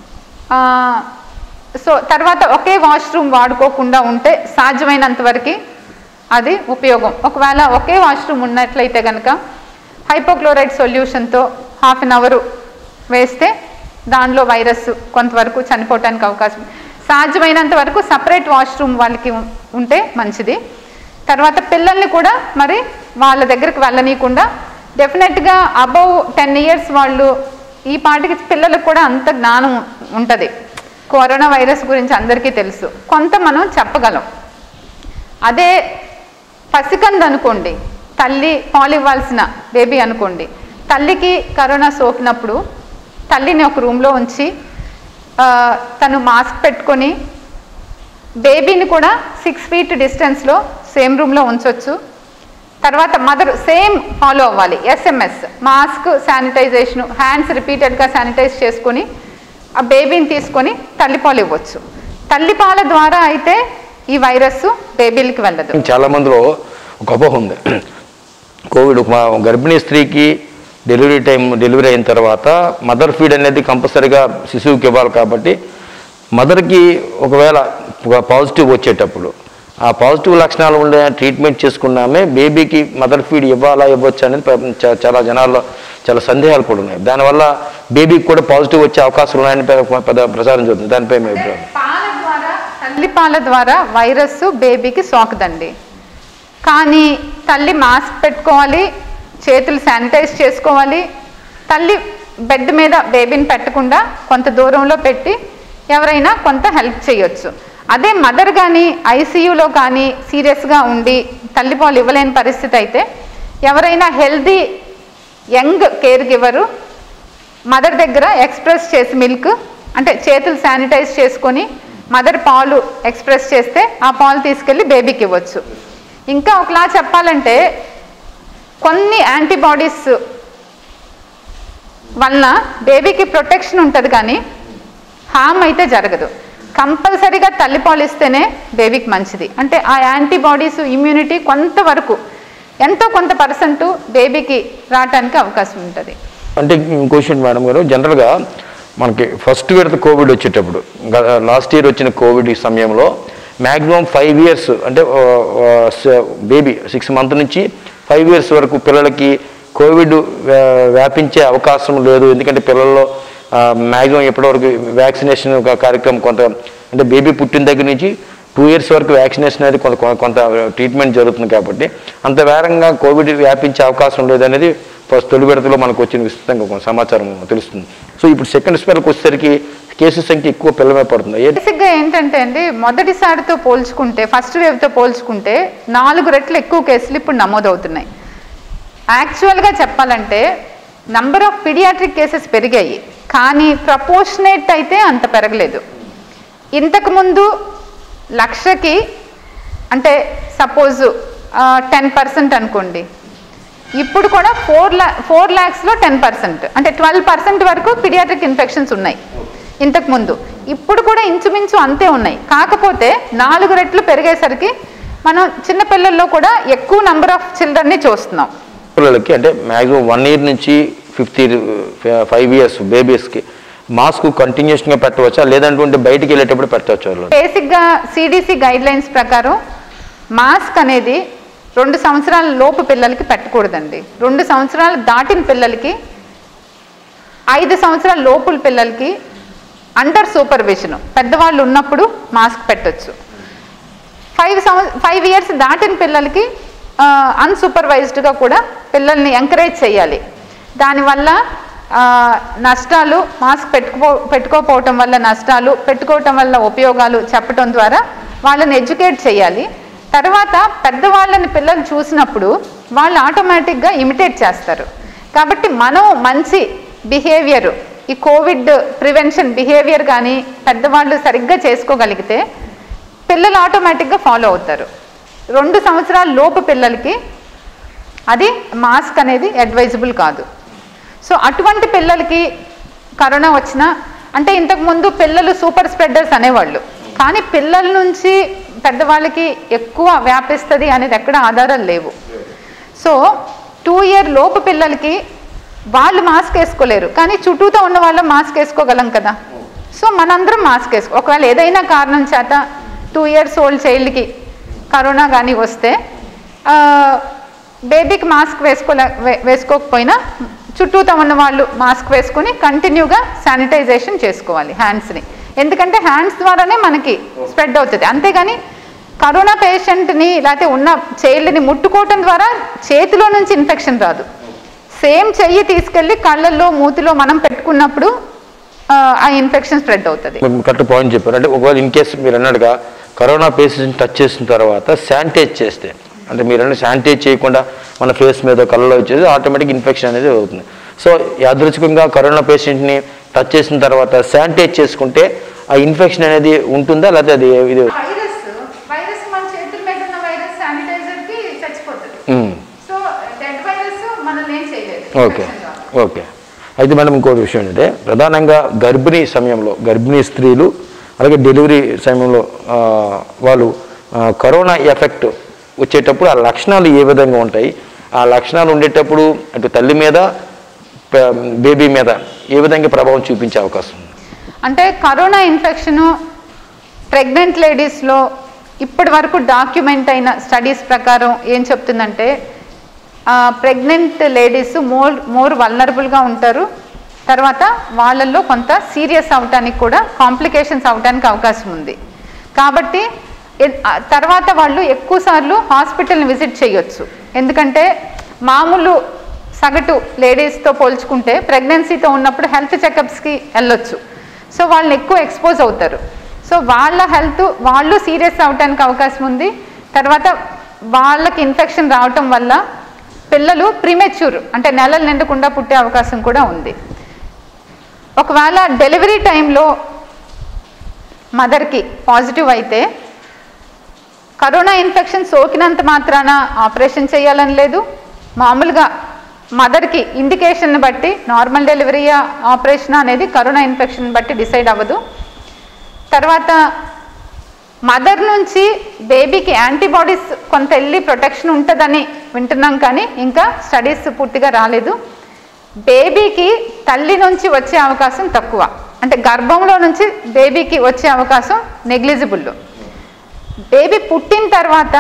సో తర్వాత ఒకే వాష్రూమ్ వాడుకోకుండా ఉంటే సాధ్యమైనంత వరకు అది ఉపయోగం. ఒకవేళ ఒకే వాష్రూమ్ ఉన్నట్లయితే కనుక హైపోక్లోరైడ్ సొల్యూషన్తో హాఫ్ అన్ అవర్ వేస్తే దానిలో వైరస్ కొంతవరకు చనిపోవటానికి అవకాశం. సాధ్యమైనంత వరకు సపరేట్ వాష్రూమ్ వాళ్ళకి ఉంటే మంచిది. తర్వాత పిల్లల్ని కూడా మరి వాళ్ళ దగ్గరికి వెళ్ళనీయకుండా డెఫినెట్గా అబౌవ్ 10 years వాళ్ళు ఈ పాటికి పిల్లలకు కూడా అంత జ్ఞానం ఉంటుంది. కరోనా వైరస్ గురించి అందరికీ తెలుసు, కొంత మనం చెప్పగలం. అదే పసికంది అనుకోండి, తల్లి పాలు ఇవ్వాల్సిన బేబీ అనుకోండి, తల్లికి కరోనా సోకినప్పుడు తల్లిని ఒక రూమ్లో ఉంచి తను మాస్క్ పెట్టుకొని బేబీని కూడా 6 feet డిస్టెన్స్లో సేమ్ రూమ్లో ఉంచవచ్చు. తర్వాత మదర్ సేమ్ ఫాలో అవ్వాలి. SMS మాస్క్, శానిటైజేషను, హ్యాండ్స్ రిపీటెడ్గా శానిటైజ్ చేసుకొని ఆ బేబీని తీసుకొని తల్లిపాలు ఇవ్వచ్చు. తల్లిపాల ద్వారా అయితే ఈ వైరస్ బేబీలకి వెళ్ళదు. చాలా మందిలో ఒక అపోహ ఉంది, కోవిడ్ గర్భిణీ స్త్రీకి డెలివరీ అయిన తర్వాత మదర్ ఫీడ్ అనేది కంపల్సరీగా శిశువుకి ఇవ్వాలి. కాబట్టి మదర్కి ఒకవేళ పాజిటివ్ వచ్చేటప్పుడు ఆ పాజిటివ్ లక్షణాలు ఉండే ట్రీట్మెంట్ చేసుకున్నామే బేబీకి మదర్ ఫీడ్ ఇవ్వాలా ఇవ్వచ్చు అనేది చాలా జనాల్లో చాలా సందేహాలు కూడా ఉన్నాయి. దానివల్ల బేబీకి కూడా పాజిటివ్ వచ్చే అవకాశాలు ఉన్నాయని పెద్ద ప్రచారం జరుగుతుంది. దానిపై మీ అభిప్రాయం? తల్లిపాల ద్వారా వైరస్ బేబీకి సోకదండి. కానీ తల్లి మాస్క్ పెట్టుకోవాలి, చేతులు శానిటైజ్ చేసుకోవాలి. తల్లి బెడ్ మీద బేబీని పెట్టకుండా కొంత దూరంలో పెట్టి ఎవరైనా కొంత హెల్ప్ చేయొచ్చు. అదే మదర్ కానీ ఐసీయూలో కానీ సీరియస్గా ఉండి తల్లిపాలు ఇవ్వలేని పరిస్థితి అయితే ఎవరైనా healthy young care giver mother దగ్గర ఎక్స్ప్రెస్ చేసి మిల్క్ అంటే చేతులు శానిటైజ్ చేసుకొని మదర్ పాలు ఎక్స్ప్రెస్ చేస్తే ఆ పాలు తీసుకెళ్ళి బేబీకి ఇవ్వచ్చు. ఇంకా ఒకలా చెప్పాలంటే కొన్ని యాంటీబాడీస్ వలన బేబీకి ప్రొటెక్షన్ ఉంటుంది కానీ హామ్ అయితే జరగదు. కంపల్సరీగా తల్లిపాలు ఇస్తేనే బేబీకి మంచిది. అంటే ఆ యాంటీబాడీస్ ఇమ్యూనిటీ కొంతవరకు ఎంతో కొంత % బేబీకి రావడానికి అవకాశం ఉంటుంది. అంటే క్వశ్చన్ మేడం గారు, జనరల్గా మనకి ఫస్ట్ విడత కోవిడ్ వచ్చేటప్పుడు లాస్ట్ ఇయర్ వచ్చిన కోవిడ్ సమయంలో మ్యాక్సిమం 5 years అంటే బేబీ 6 months నుంచి 5 years వరకు పిల్లలకి కోవిడ్ వ్యాపించే అవకాశం లేదు. ఎందుకంటే పిల్లల్లో మ్యాక్సిమం ఎప్పటివరకు వ్యాక్సినేషన్ కార్యక్రమం కొంత అంటే బేబీ పుట్టిన దగ్గర నుంచి 2 years వరకు వ్యాక్సినేషన్ అనేది కొంత ట్రీట్మెంట్ జరుగుతుంది. కాబట్టి అంత వేగంగా కోవిడ్ వ్యాపించే అవకాశం లేదనేది ఫస్ట్ తొలి విడతలో మనకు వచ్చిన విస్తృతంగా సమాచారం తెలుస్తుంది. సో ఇప్పుడు సెకండ్ స్పెల్కి వచ్చేసరికి కేసు సంఖ్య ఎక్కువ పిల్లమే పడుతుంది. బేసిక్గా ఏంటంటే అండి, మొదటిసారితో పోల్చుకుంటే ఫస్ట్ వేవ్తో పోల్చుకుంటే 4 రెట్లు ఎక్కువ కేసులు ఇప్పుడు నమోదవుతున్నాయి. యాక్చువల్గా చెప్పాలంటే నంబర్ ఆఫ్ పీడియాట్రిక్ కేసెస్ పెరిగాయి, కానీ ప్రపోర్షనేట్ అయితే అంత పెరగలేదు. ఇంతకుముందు 1,00,000కి అంటే సపోజ్ 10% అనుకోండి, ఇప్పుడు కూడా 4 lakhsలో 10% అంటే 12% వరకు పీడియాట్రిక్ ఇన్ఫెక్షన్స్ ఉన్నాయి ఇంతకుముందు. ఇప్పుడు కూడా ఇంచుమించు అంతే ఉన్నాయి. కాకపోతే 4 రెట్లు పెరిగేసరికి మనం చిన్నపిల్లల్లో కూడా ఎక్కువ నెంబర్ ఆఫ్ చిల్డ్రన్ని చూస్తున్నాం. పిల్లలకి అంటే మ్యాక్సిమం 1 year నుంచి 5 years బేబీస్కి మాస్క్ కంటిన్యూస్గా పెట్టవచ్చా, లేదంటే బయటికి వెళ్ళేటప్పుడు పెట్టవచ్చు? బేసిక్గా CDC గైడ్లైన్స్ ప్రకారం మాస్క్ అనేది 2 సంవత్సరాల లోపు పిల్లలకి పెట్టకూడదండి. 2 సంవత్సరాలు దాటిన పిల్లలకి, 5 సంవత్సరాల లోపుల పిల్లలకి అండర్ సూపర్విజన్ పెద్దవాళ్ళు ఉన్నప్పుడు మాస్క్ పెట్టచ్చు. 5 years దాటిన పిల్లలకి అన్సూపర్వైజ్డ్గా కూడా పిల్లల్ని ఎంకరేజ్ చేయాలి. దానివల్ల నష్టాలు, మాస్క్ పెట్టుకోకపోవటం వల్ల నష్టాలు, పెట్టుకోవటం వల్ల ఉపయోగాలు చెప్పటం ద్వారా వాళ్ళని ఎడ్యుకేట్ చేయాలి. తర్వాత పెద్దవాళ్ళని పిల్లలు చూసినప్పుడు వాళ్ళు ఆటోమేటిక్గా ఇమిటేట్ చేస్తారు. కాబట్టి మనం మంచి బిహేవియర్, ఈ కోవిడ్ ప్రివెన్షన్ బిహేవియర్ కానీ పెద్దవాళ్ళు సరిగ్గా చేసుకోగలిగితే పిల్లలు ఆటోమేటిక్గా ఫాలో అవుతారు. 2 సంవత్సరాల లోపు పిల్లలకి అది మాస్క్ అనేది అడ్వైజబుల్ కాదు. సో అటువంటి పిల్లలకి కరోనా వచ్చినా, అంటే ఇంతకుముందు పిల్లలు సూపర్ స్ప్రెడర్స్ అనేవాళ్ళు, కానీ పిల్లల నుంచి పెద్దవాళ్ళకి ఎక్కువ వ్యాపిస్తుంది అనేది ఎక్కడ ఆధారాలు లేవు. సో 2 ఇయర్ లోపు పిల్లలకి వాళ్ళు మాస్క్ వేసుకోలేరు, కానీ చుట్టూతో ఉన్న వాళ్ళు మాస్క్ వేసుకోగలం కదా. సో మనందరం మాస్క్ ఒకవేళ ఏదైనా కారణం చేత 2 ఇయర్స్ ఓల్డ్ చైల్డ్కి కరోనా కానీ వస్తే బేబీకి మాస్క్ వేసుకోకపోయినా చుట్టూతో ఉన్న వాళ్ళు మాస్క్ వేసుకొని కంటిన్యూగా శానిటైజేషన్ చేసుకోవాలి హ్యాండ్స్ని. ఎందుకంటే హ్యాండ్స్ ద్వారానే మనకి స్ప్రెడ్ అవుతుంది. అంతేగాని కరోనా పేషెంట్ని లేకపోతే ఉన్న చైల్డ్ని ముట్టుకోవటం ద్వారా చేతిలో నుంచి ఇన్ఫెక్షన్ రాదు. సేమ్ చెయ్యి తీసుకెళ్ళి కళ్ళల్లో మూతిలో మనం పెట్టుకున్నప్పుడు ఆ ఇన్ఫెక్షన్ స్ప్రెడ్ అవుతుంది. కరెక్ట్ పాయింట్ చెప్పారు. అంటే ఒకవేళ ఇన్ కేసు మీరు అన్నట్టుగా కరోనా పేషెంట్ టచ్ చేసిన తర్వాత శానిటైజ్ చేస్తే, అంటే మీరు అన్న శానిటైజ్ చేయకుండా మన ఫేస్ మీద కళ్ళలో వచ్చేది ఆటోమేటిక్ ఇన్ఫెక్షన్ అనేది అవుతుంది. సో యాదృచ్ఛికంగా కరోనా పేషెంట్ని టచ్ చేసిన తర్వాత శానిటైజ్ చేసుకుంటే ఆ ఇన్ఫెక్షన్ అనేది ఉంటుందా, లేకపోతే అది ఇది వైరస్ మన చేతుల మీద ఉన్న వైరస్ శానిటైజర్కి చచ్చిపోతుంది. సో డెడ్ వైరస్ మనల్ని ఏం చేయలేదు. Okay okay. అయితే మేడం ఇంకోటి విషయం ఏంటంటే ప్రధానంగా గర్భిణీ సమయంలో గర్భిణీ స్త్రీలు అలాగే డెలివరీ సమయంలో వాళ్ళు కరోనా ఎఫెక్ట్ వచ్చేటప్పుడు ఆ లక్షణాలు ఏ విధంగా ఉంటాయి, ఆ లక్షణాలు ఉండేటప్పుడు అటు తల్లి మీద బేబీ మీద ఏ విధంగా ప్రభావం చూపించే అవకాశం ఉంది? అంటే కరోనా ఇన్ఫెక్షను ప్రెగ్నెంట్ లేడీస్లో ఇప్పటి వరకు డాక్యుమెంట్ అయిన స్టడీస్ ప్రకారం ఏం చెప్తుందంటే ప్రెగ్నెంట్ లేడీస్ మోర్ వల్నరబుల్గా ఉంటారు. తర్వాత వాళ్ళల్లో కొంత సీరియస్ అవటానికి కూడా కాంప్లికేషన్స్ అవటానికి అవకాశం ఉంది. కాబట్టి తర్వాత వాళ్ళు ఎక్కువసార్లు హాస్పిటల్ని విజిట్ చేయొచ్చు. ఎందుకంటే మామూలు సగటు లేడీస్తో పోల్చుకుంటే ప్రెగ్నెన్సీతో ఉన్నప్పుడు హెల్త్ చెకప్స్కి వెళ్ళొచ్చు. సో వాళ్ళని ఎక్కువ ఎక్స్పోజ్ అవుతారు. సో వాళ్ళ హెల్త్ వాళ్ళు సీరియస్ అవటానికి అవకాశం ఉంది. తర్వాత వాళ్ళకి ఇన్ఫెక్షన్ రావటం వల్ల పిల్లలు ప్రీమెచ్యూర్ అంటే నెలలు నిండకుండా పుట్టే అవకాశం కూడా ఉంది. ఒకవేళ డెలివరీ టైంలో మదర్కి పాజిటివ్ అయితే కరోనా ఇన్ఫెక్షన్ సోకినంత మాత్రాన ఆపరేషన్ చేయాలని లేదు. మామూలుగా మదర్కి ఇండికేషన్ బట్టి నార్మల్ డెలివరీయా ఆపరేషన్ అనేది కరోనా ఇన్ఫెక్షన్ బట్టి డిసైడ్ అవ్వదు. తర్వాత మదర్ నుంచి బేబీకి యాంటీబాడీస్ కొంత వెళ్ళి ప్రొటెక్షన్ ఉంటుందని వింటున్నాం, కానీ ఇంకా స్టడీస్ పూర్తిగా రాలేదు. బేబీకి తల్లి నుంచి వచ్చే అవకాశం తక్కువ, అంటే గర్భంలో నుంచి బేబీకి వచ్చే అవకాశం నెగ్లిజిబుల్. బేబీ పుట్టిన తర్వాత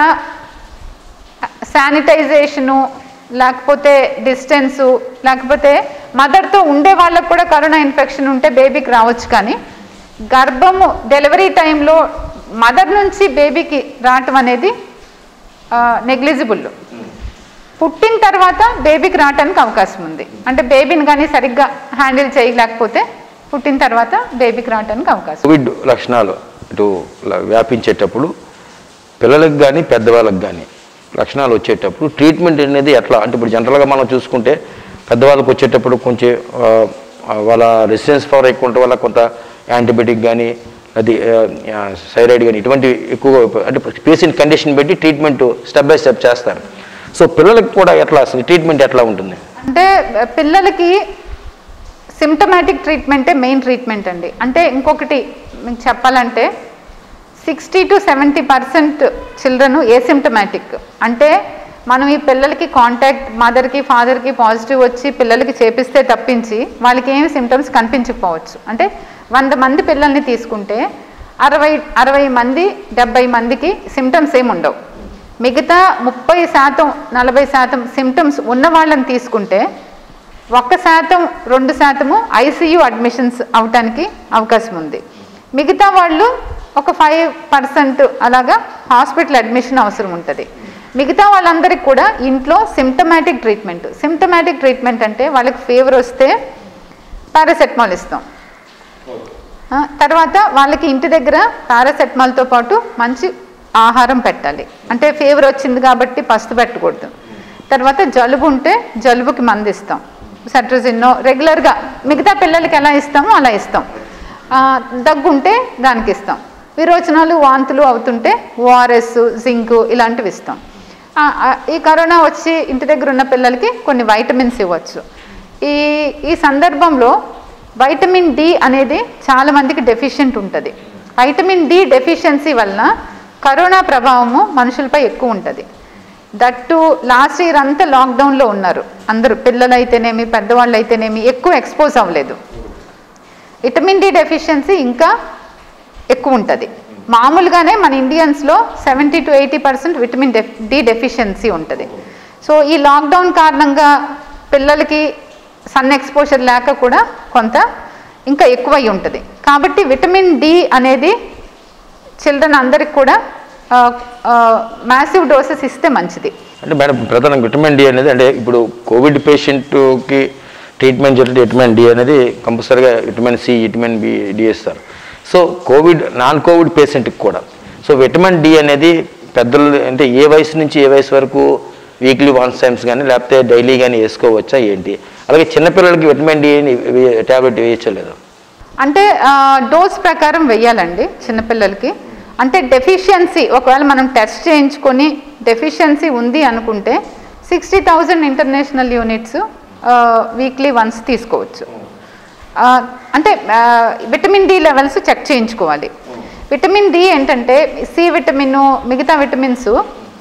శానిటైజేషను లేకపోతే డిస్టెన్సు లేకపోతే మదర్తో ఉండే వాళ్ళకు కూడా కరోనా ఇన్ఫెక్షన్ ఉంటే బేబీకి రావచ్చు, కానీ గర్భము డెలివరీ టైంలో మదర్ నుంచి బేబీకి రావటం అనేది నెగ్లిజిబుల్. పుట్టిన తర్వాత బేబీకి రావటానికి అవకాశం ఉంది. అంటే బేబీని కానీ సరిగ్గా హ్యాండిల్ చేయలేకపోతే పుట్టిన తర్వాత బేబీకి రావడానికి అవకాశం. కోవిడ్ లక్షణాలు ఇటు వ్యాపించేటప్పుడు పిల్లలకు కానీ పెద్దవాళ్ళకి కానీ లక్షణాలు వచ్చేటప్పుడు ట్రీట్మెంట్ అనేది ఎట్లా, అంటే ఇప్పుడు జనరల్గా మనం చూసుకుంటే పెద్దవాళ్ళకి వచ్చేటప్పుడు కొంచెం వాళ్ళ రెసిస్టెన్స్ పవర్ ఎక్కువ ఉండటం వల్ల కొంత యాంటీబయాటిక్ కానీ అది థైరాయిడ్ కానీ ఇటువంటి ఎక్కువగా, అంటే పేషెంట్ కండిషన్ బట్టి ట్రీట్మెంట్ స్టెప్ బై స్టెప్ చేస్తారు. సో పిల్లలకి కూడా ఎట్లా అసలు ట్రీట్మెంట్ ఎట్లా ఉంటుంది? అంటే పిల్లలకి సిమ్టమాటిక్ ట్రీట్మెంటే మెయిన్ ట్రీట్మెంట్ అండి. అంటే ఇంకొకటి మీకు చెప్పాలంటే 60 to 70% చిల్డ్రన్ ఏసిమ్టమాటిక్. అంటే మనం ఈ పిల్లలకి కాంటాక్ట్ మదర్కి ఫాదర్కి పాజిటివ్ వచ్చి పిల్లలకి చేపిస్తే తప్పించి వాళ్ళకి ఏమి సిమ్టమ్స్ కనిపించకపోవచ్చు. అంటే 100 మంది పిల్లల్ని తీసుకుంటే 60 మంది 70 మందికి సిమ్టమ్స్ ఏమి ఉండవు. మిగతా 30% 40% సిమ్టమ్స్ ఉన్న వాళ్ళని తీసుకుంటే 1% 2% ఐసీయూ అడ్మిషన్స్ అవటానికి అవకాశం ఉంది. మిగతా వాళ్ళు ఒక 5% అలాగా హాస్పిటల్ అడ్మిషన్ అవసరం ఉంటుంది. మిగతా వాళ్ళందరికీ కూడా ఇంట్లో సిమ్టమాటిక్ ట్రీట్మెంట్ అంటే వాళ్ళకి ఫీవర్ వస్తే పారాసెటమాల్ ఇస్తాం. తర్వాత వాళ్ళకి ఇంటి దగ్గర పారాసెటమాల్తో పాటు మంచి ఆహారం పెట్టాలి. అంటే ఫీవర్ వచ్చింది కాబట్టి పస్తు పెట్టకూడదు. తర్వాత జలుబు ఉంటే జలుబుకి మందు ఇస్తాం. సెట్రజిన్నో రెగ్యులర్గా మిగతా పిల్లలకి ఎలా ఇస్తామో అలా ఇస్తాం. దగ్గుంటే దానికి ఇస్తాం. విరోచనాలు వాంతులు అవుతుంటే ఓఆర్ఎస్, జింక్ ఇలాంటివి ఇస్తాం. ఈ కరోనా వచ్చి ఇంటి దగ్గర ఉన్న పిల్లలకి కొన్ని వైటమిన్స్ ఇవ్వచ్చు. ఈ సందర్భంలో వైటమిన్ డి అనేది చాలామందికి డెఫిషియెంట్ ఉంటుంది. వైటమిన్ డి డెఫిషియన్సీ వలన కరోనా ప్రభావము మనుషులపై ఎక్కువ ఉంటుంది. దట్టు లాస్ట్ ఇయర్ అంతా లాక్డౌన్లో ఉన్నారు అందరూ, పిల్లలు అయితేనేమి పెద్దవాళ్ళు అయితేనేమి ఎక్కువ ఎక్స్పోజ్ అవ్వలేదు. విటమిన్ డి డెఫిషియన్సీ ఇంకా ఎక్కువ ఉంటుంది. మామూలుగానే మన ఇండియన్స్లో 70 to 80% విటమిన్ డి డెఫిషియన్సీ ఉంటుంది. సో ఈ లాక్డౌన్ కారణంగా పిల్లలకి సన్ ఎక్స్పోజర్ లేక కూడా కొంత ఇంకా ఎక్కువై ఉంటుంది. కాబట్టి విటమిన్ డి అనేది చిల్డ్రన్ అందరికి కూడా మ్యాసివ్ డోసెస్ ఇస్తే మంచిది. అంటే మేడం ప్రధానంగా విటమిన్ డి అనేది అంటే ఇప్పుడు కోవిడ్ పేషెంట్కి ట్రీట్మెంట్ జరిగే విటమిన్ డి అనేది కంపల్సరీగా విటమిన్ సి, విటమిన్ డి ఇస్తారు. సో నాన్ కోవిడ్ పేషెంట్కి కూడా సో విటమిన్ డి అనేది పెద్దలు అంటే ఏ వయసు నుంచి ఏ వయసు వరకు వీక్లీ 1 టైమ్స్ కానీ లేకపోతే డైలీ కానీ వేసుకోవచ్చా ఏంటి? అలాగే చిన్నపిల్లలకి విటమిన్ డి ట్యాబ్లెట్ వేయచ్చలేదు? అంటే డోస్ ప్రకారం వెయ్యాలండి చిన్నపిల్లలకి. అంటే డెఫిషియన్సీ ఒకవేళ మనం టెస్ట్ చేయించుకొని డెఫిషియన్సీ ఉంది అనుకుంటే 60,000 ఇంటర్నేషనల్ యూనిట్స్ వీక్లీ వన్స్ తీసుకోవచ్చు. అంటే విటమిన్ డి లెవెల్స్ చెక్ చేయించుకోవాలి. విటమిన్ డి ఏంటంటే సి విటమిన్, మిగతా విటమిన్స్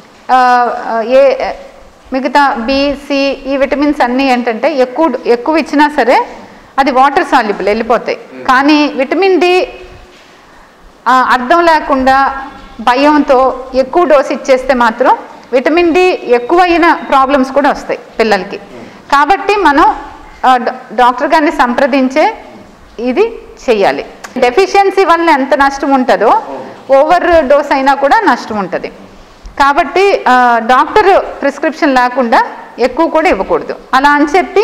మిగతా బి, సి ఈ విటమిన్స్ అన్నీ ఏంటంటే ఎక్కువ ఇచ్చినా సరే అది వాటర్ సాల్యుబుల్ వెళ్ళిపోతాయి. కానీ విటమిన్ డి అర్థం లేకుండా భయంతో ఎక్కువ డోస్ ఇచ్చేస్తే మాత్రం విటమిన్ డి ఎక్కువైన ప్రాబ్లమ్స్ కూడా వస్తాయి పిల్లలకి. కాబట్టి మనం డాక్టర్ గారిని సంప్రదించే ఇది చెయ్యాలి. డెఫిషియన్సీ వల్ల ఎంత నష్టం ఉంటుందో ఓవర్ డోస్ అయినా కూడా నష్టం ఉంటుంది. కాబట్టి డాక్టర్ ప్రిస్క్రిప్షన్ లేకుండా ఎక్కువ కూడా ఇవ్వకూడదు. అలా అని చెప్పి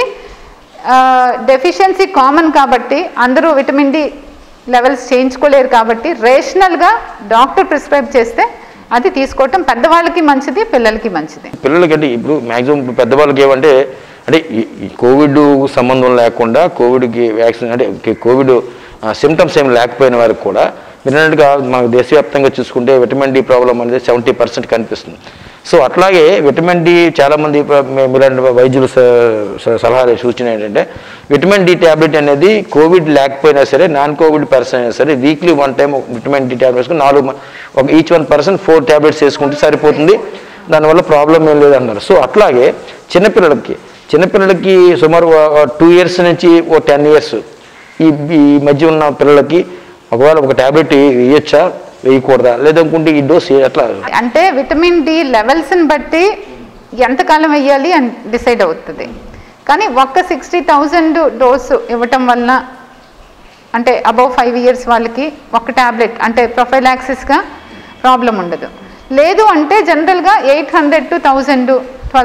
డెఫిషియన్సీ కామన్ కాబట్టి అందరూ విటమిన్ డి లెవెల్స్ చేయించుకోలేరు. కాబట్టి రేషనల్గా డాక్టర్ ప్రిస్క్రైబ్ చేస్తే అది తీసుకోవటం పెద్దవాళ్ళకి మంచిది, పిల్లలకి మంచిది. పిల్లలకి అంటే ఇప్పుడు మ్యాక్సిమం పెద్దవాళ్ళకి ఏమంటే అంటే ఈ కోవిడ్ సంబంధం లేకుండా కోవిడ్కి వ్యాక్సిన్ అంటే కోవిడ్ సిమ్టమ్స్ ఏమి లేకపోయిన వారికి కూడా మీరు అన్నట్టుగా మనకు దేశవ్యాప్తంగా చూసుకుంటే విటమిన్ డి ప్రాబ్లం అనేది 70% కనిపిస్తుంది. సో అట్లాగే విటమిన్ డి చాలామంది మీలాంటి వైద్యులు సలహాలు సూచన ఏంటంటే విటమిన్ డి ట్యాబ్లెట్ అనేది కోవిడ్ లేకపోయినా సరే నాన్ కోవిడ్ పర్సన్ అయినా సరే weekly 1 time vitamin D tablets 4 each 1 person 4 tablets వేసుకుంటే సరిపోతుంది, దానివల్ల ప్రాబ్లం ఏం లేదు అన్నారు. సో అట్లాగే చిన్నపిల్లలకి సుమారు 2 years నుంచి 10 years ఈ మధ్య ఉన్న పిల్లలకి ఒకవేళ ఒక ట్యాబ్లెట్ వేయచ్చా వేయకూడదా లేదనుకుంటే ఈ డోస్ ఎట్లా? అంటే విటమిన్ డి లెవెల్స్ని బట్టి ఎంతకాలం వేయాలి అని డిసైడ్ అవుతుంది. కానీ ఒక్క 60,000 డోసు ఇవ్వటం వలన అంటే అబౌవ్ 5 years వాళ్ళకి ఒక ట్యాబ్లెట్ అంటే ప్రొఫైలాక్సిస్గా ప్రాబ్లం ఉండదు. లేదు అంటే జనరల్గా 800 to 1000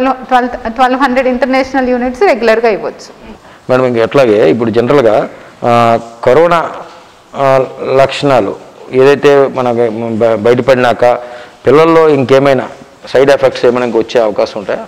1200 ఇంటర్నేషనల్ యూనిట్స్ రెగ్యులర్గా ఇవ్వచ్చు. మేడం ఇంకా ఎట్లాగే ఇప్పుడు జనరల్గా కరోనా లక్షణాలు ఏదైతే మన బయటపడినాక పిల్లల్లో ఇంకేమైనా సైడ్ ఎఫెక్ట్స్ ఏమైనా వచ్చే అవకాశం ఉంటాయా?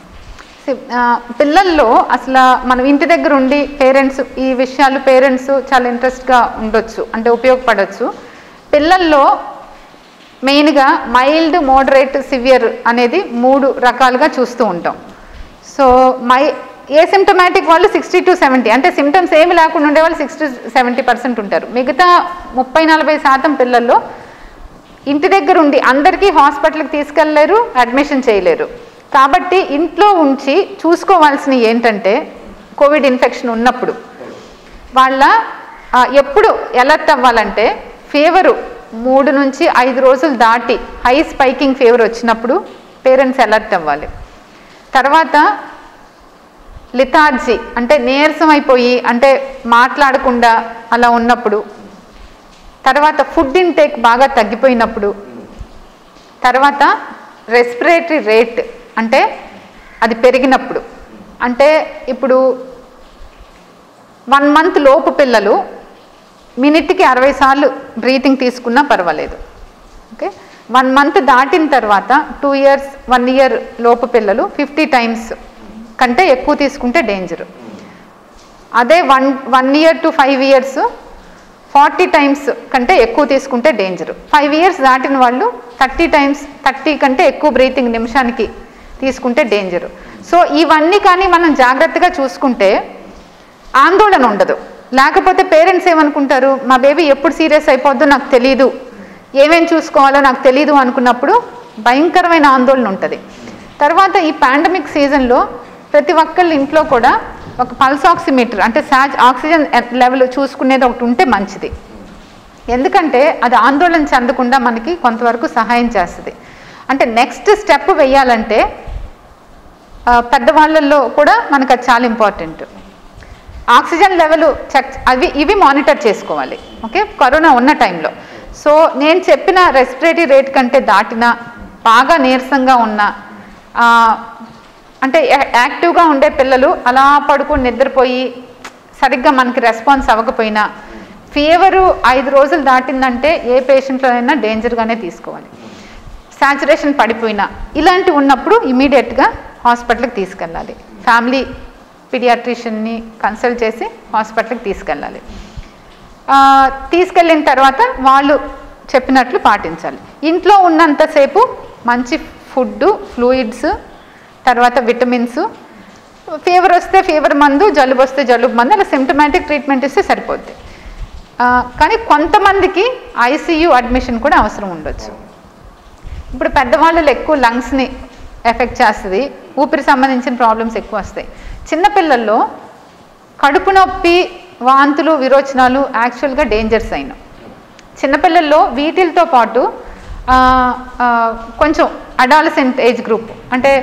పిల్లల్లో అసలు మనం ఇంటి దగ్గర ఉండి ఈ విషయాలు పేరెంట్స్ చాలా ఇంట్రెస్ట్గా ఉండొచ్చు, అంటే ఉపయోగపడవచ్చు. పిల్లల్లో మెయిన్గా మైల్డ్, మోడరేట్, సివియర్ అనేది 3 రకాలుగా చూస్తూ ఉంటాం. సో ఏసిమ్టమాటిక్ వాళ్ళు 60 to 70 అంటే సిమ్టమ్స్ ఏమి లేకుండా ఉండేవాళ్ళు 60 to 70% ఉంటారు. మిగతా 30-40% పిల్లల్లో ఇంటి దగ్గర ఉండి అందరికీ హాస్పిటల్కి తీసుకెళ్ళలేరు, అడ్మిషన్ చేయలేరు. కాబట్టి ఇంట్లో ఉంచి చూసుకోవాల్సినవి ఏంటంటే కోవిడ్ ఇన్ఫెక్షన్ ఉన్నప్పుడు వాళ్ళ ఎప్పుడు అలర్ట్ అవ్వాలంటే ఫీవరు 3 నుంచి 5 రోజులు దాటి హై స్పైకింగ్ ఫీవర్ వచ్చినప్పుడు పేరెంట్స్ అలర్ట్ అవ్వాలి. తర్వాత లిథార్జీ అంటే నీరసం అయిపోయి అంటే మాట్లాడకుండా అలా ఉన్నప్పుడు, తర్వాత ఫుడ్ ఇంటేక్ బాగా తగ్గిపోయినప్పుడు, తర్వాత రెస్పిరేటరీ రేట్ అంటే అది పెరిగినప్పుడు, అంటే ఇప్పుడు 1 month లోపు పిల్లలు మినిట్కి 60 సార్లు బ్రీతింగ్ తీసుకున్నా పర్వాలేదు. ఓకే, 1 month దాటిన తర్వాత 2 years 1 year లోపు పిల్లలు 50 times కంటే ఎక్కువ తీసుకుంటే డేంజర్. అదే 1 year to 5 years 40 times కంటే ఎక్కువ తీసుకుంటే డేంజరు. 5 years దాటిన వాళ్ళు 30 times 30 కంటే ఎక్కువ బ్రీతింగ్ నిమిషానికి తీసుకుంటే డేంజరు. సో ఇవన్నీ కానీ మనం జాగ్రత్తగా చూసుకుంటే ఆందోళన ఉండదు. లేకపోతే పేరెంట్స్ ఏమనుకుంటారు, మా బేబీ ఎప్పుడు సీరియస్ అయిపోద్దో నాకు తెలీదు, ఏమేం చూసుకోవాలో నాకు తెలీదు అనుకున్నప్పుడు భయంకరమైన ఆందోళన ఉంటుంది. తర్వాత ఈ పాండమిక్ సీజన్లో ప్రతి ఒక్కళ్ళ ఇంట్లో కూడా ఒక పల్స్ ఆక్సిమీటర్ అంటే ఆక్సిజన్ లెవెల్ చూసుకునేది ఒకటి ఉంటే మంచిది. ఎందుకంటే అది ఆందోళన చెందకుండా మనకి కొంతవరకు సహాయం చేస్తుంది. అంటే నెక్స్ట్ స్టెప్ వేయాలంటే పెద్దవాళ్ళల్లో కూడా మనకు అది చాలా ఇంపార్టెంట్. ఆక్సిజన్ లెవెల్ ఇవి మానిటర్ చేసుకోవాలి. ఓకే, కరోనా ఉన్న టైంలో. సో నేను చెప్పిన రెస్పిరేటరీ రేట్ కంటే దాటినా, బాగా నీరసంగా ఉన్న, అంటే యాక్టివ్గా ఉండే పిల్లలు అలా పడుకొని నిద్రపోయి సరిగ్గా మనకి రెస్పాన్స్ అవ్వకపోయినా, ఫీవరు 5 రోజులు దాటిందంటే ఏ పేషెంట్లో అయినా డేంజర్గానే తీసుకోవాలి. సాచురేషన్ పడిపోయినా ఇలాంటివి ఉన్నప్పుడు ఇమీడియట్గా హాస్పిటల్కి తీసుకెళ్ళాలి. ఫ్యామిలీ పీడియాట్రిషియన్ని కన్సల్ట్ చేసి హాస్పిటల్కి తీసుకెళ్ళాలి. తీసుకెళ్ళిన తర్వాత వాళ్ళు చెప్పినట్లు పాటించాలి. ఇంట్లో ఉన్నంతసేపు మంచి ఫుడ్, ఫ్లూయిడ్స్, తర్వాత విటమిన్స్, ఫీవర్ వస్తే ఫీవర్ మందు, జలుబు వస్తే జలుబు మందు, అలా సిమ్టమాటిక్ ట్రీట్మెంట్ ఇస్తే సరిపోద్ది. కానీ కొంతమందికి ఐసీయూ అడ్మిషన్ కూడా అవసరం ఉండొచ్చు. ఇప్పుడు పెద్దవాళ్ళు ఎక్కువ లంగ్స్ని ఎఫెక్ట్ చేస్తుంది, ఊపిరి సంబంధించిన ప్రాబ్లమ్స్ ఎక్కువ వస్తాయి. చిన్నపిల్లల్లో కడుపు నొప్పి, వాంతులు, విరోచనాలు యాక్చువల్గా డేంజర్స్ అయిన చిన్నపిల్లల్లో వీటితో పాటు కొంచెం అడాలసెంట్ ఏజ్ గ్రూప్ అంటే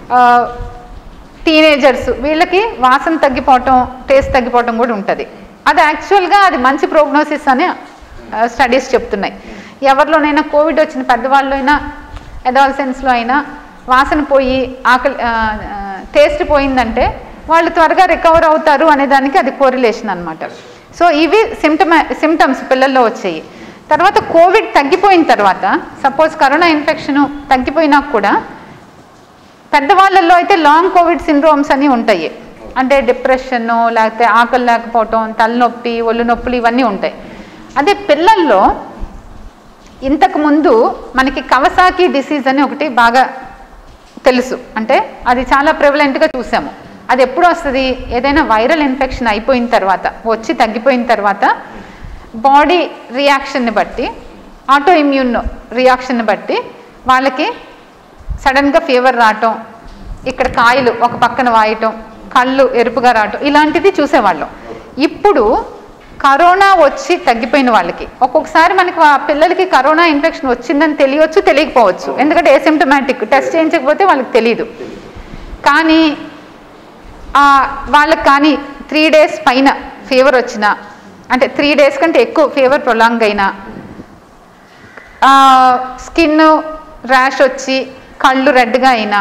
టీనేజర్స్, వీళ్ళకి వాసన తగ్గిపోవటం, టేస్ట్ తగ్గిపోవటం కూడా ఉంటుంది. అది యాక్చువల్గా అది మంచి ప్రోగ్నోసిస్ అని స్టడీస్ చెప్తున్నాయి. ఎవరిలోనైనా కోవిడ్ వచ్చిన పెద్దవాళ్ళు అయినా, అడాలసెంట్స్లో అయినా వాసన పోయి ఆకలి టేస్ట్ పోయిందంటే వాళ్ళు త్వరగా రికవర్ అవుతారు అనే దానికి అది కోరిలేషన్ అనమాట. సో ఇవి సిమ్టమ్స్ పిల్లల్లో వచ్చాయి. తర్వాత కోవిడ్ తగ్గిపోయిన తర్వాత, సపోజ్ కరోనా ఇన్ఫెక్షన్ తగ్గిపోయినా కూడా పెద్దవాళ్ళల్లో అయితే లాంగ్ కోవిడ్ సిండ్రోమ్స్ అని ఉంటాయి. అంటే డిప్రెషన్, లేకపోతే ఆకలి లేకపోవటం, తలనొప్పి, ఒళ్ళు నొప్పులు ఇవన్నీ ఉంటాయి. అదే పిల్లల్లో ఇంతకుముందు మనకి కవసాకి డిసీజ్ అని ఒకటి బాగా తెలుసు. అంటే అది చాలా ప్రివలెంట్గా చూసాము. అది ఎప్పుడు వస్తుంది, ఏదైనా వైరల్ ఇన్ఫెక్షన్ అయిపోయిన తర్వాత, వచ్చి తగ్గిపోయిన తర్వాత బాడీ రియాక్షన్ని బట్టి, ఆటో ఇమ్యూన్ రియాక్షన్ని బట్టి వాళ్ళకి సడన్గా ఫీవర్ రావటం, ఇక్కడ కాయలు ఒక పక్కన వాయటం, కళ్ళు ఎరుపుగా రావటం, ఇలాంటిది చూసేవాళ్ళం. ఇప్పుడు కరోనా వచ్చి తగ్గిపోయిన వాళ్ళకి ఒక్కొక్కసారి మనకి ఆ పిల్లలకి కరోనా ఇన్ఫెక్షన్ వచ్చిందని తెలియవచ్చు, తెలియకపోవచ్చు. ఎందుకంటే ఏసిమ్టమాటిక్, టెస్ట్ చేయించకపోతే వాళ్ళకి తెలియదు. కానీ వాళ్ళకి కానీ 3 days పైన ఫీవర్ వచ్చినా, అంటే 3 days కంటే ఎక్కువ ఫీవర్ ప్రొలాంగ్ అయినా, స్కిన్ ర్యాష్ వచ్చి కళ్ళు రెడ్గా అయినా,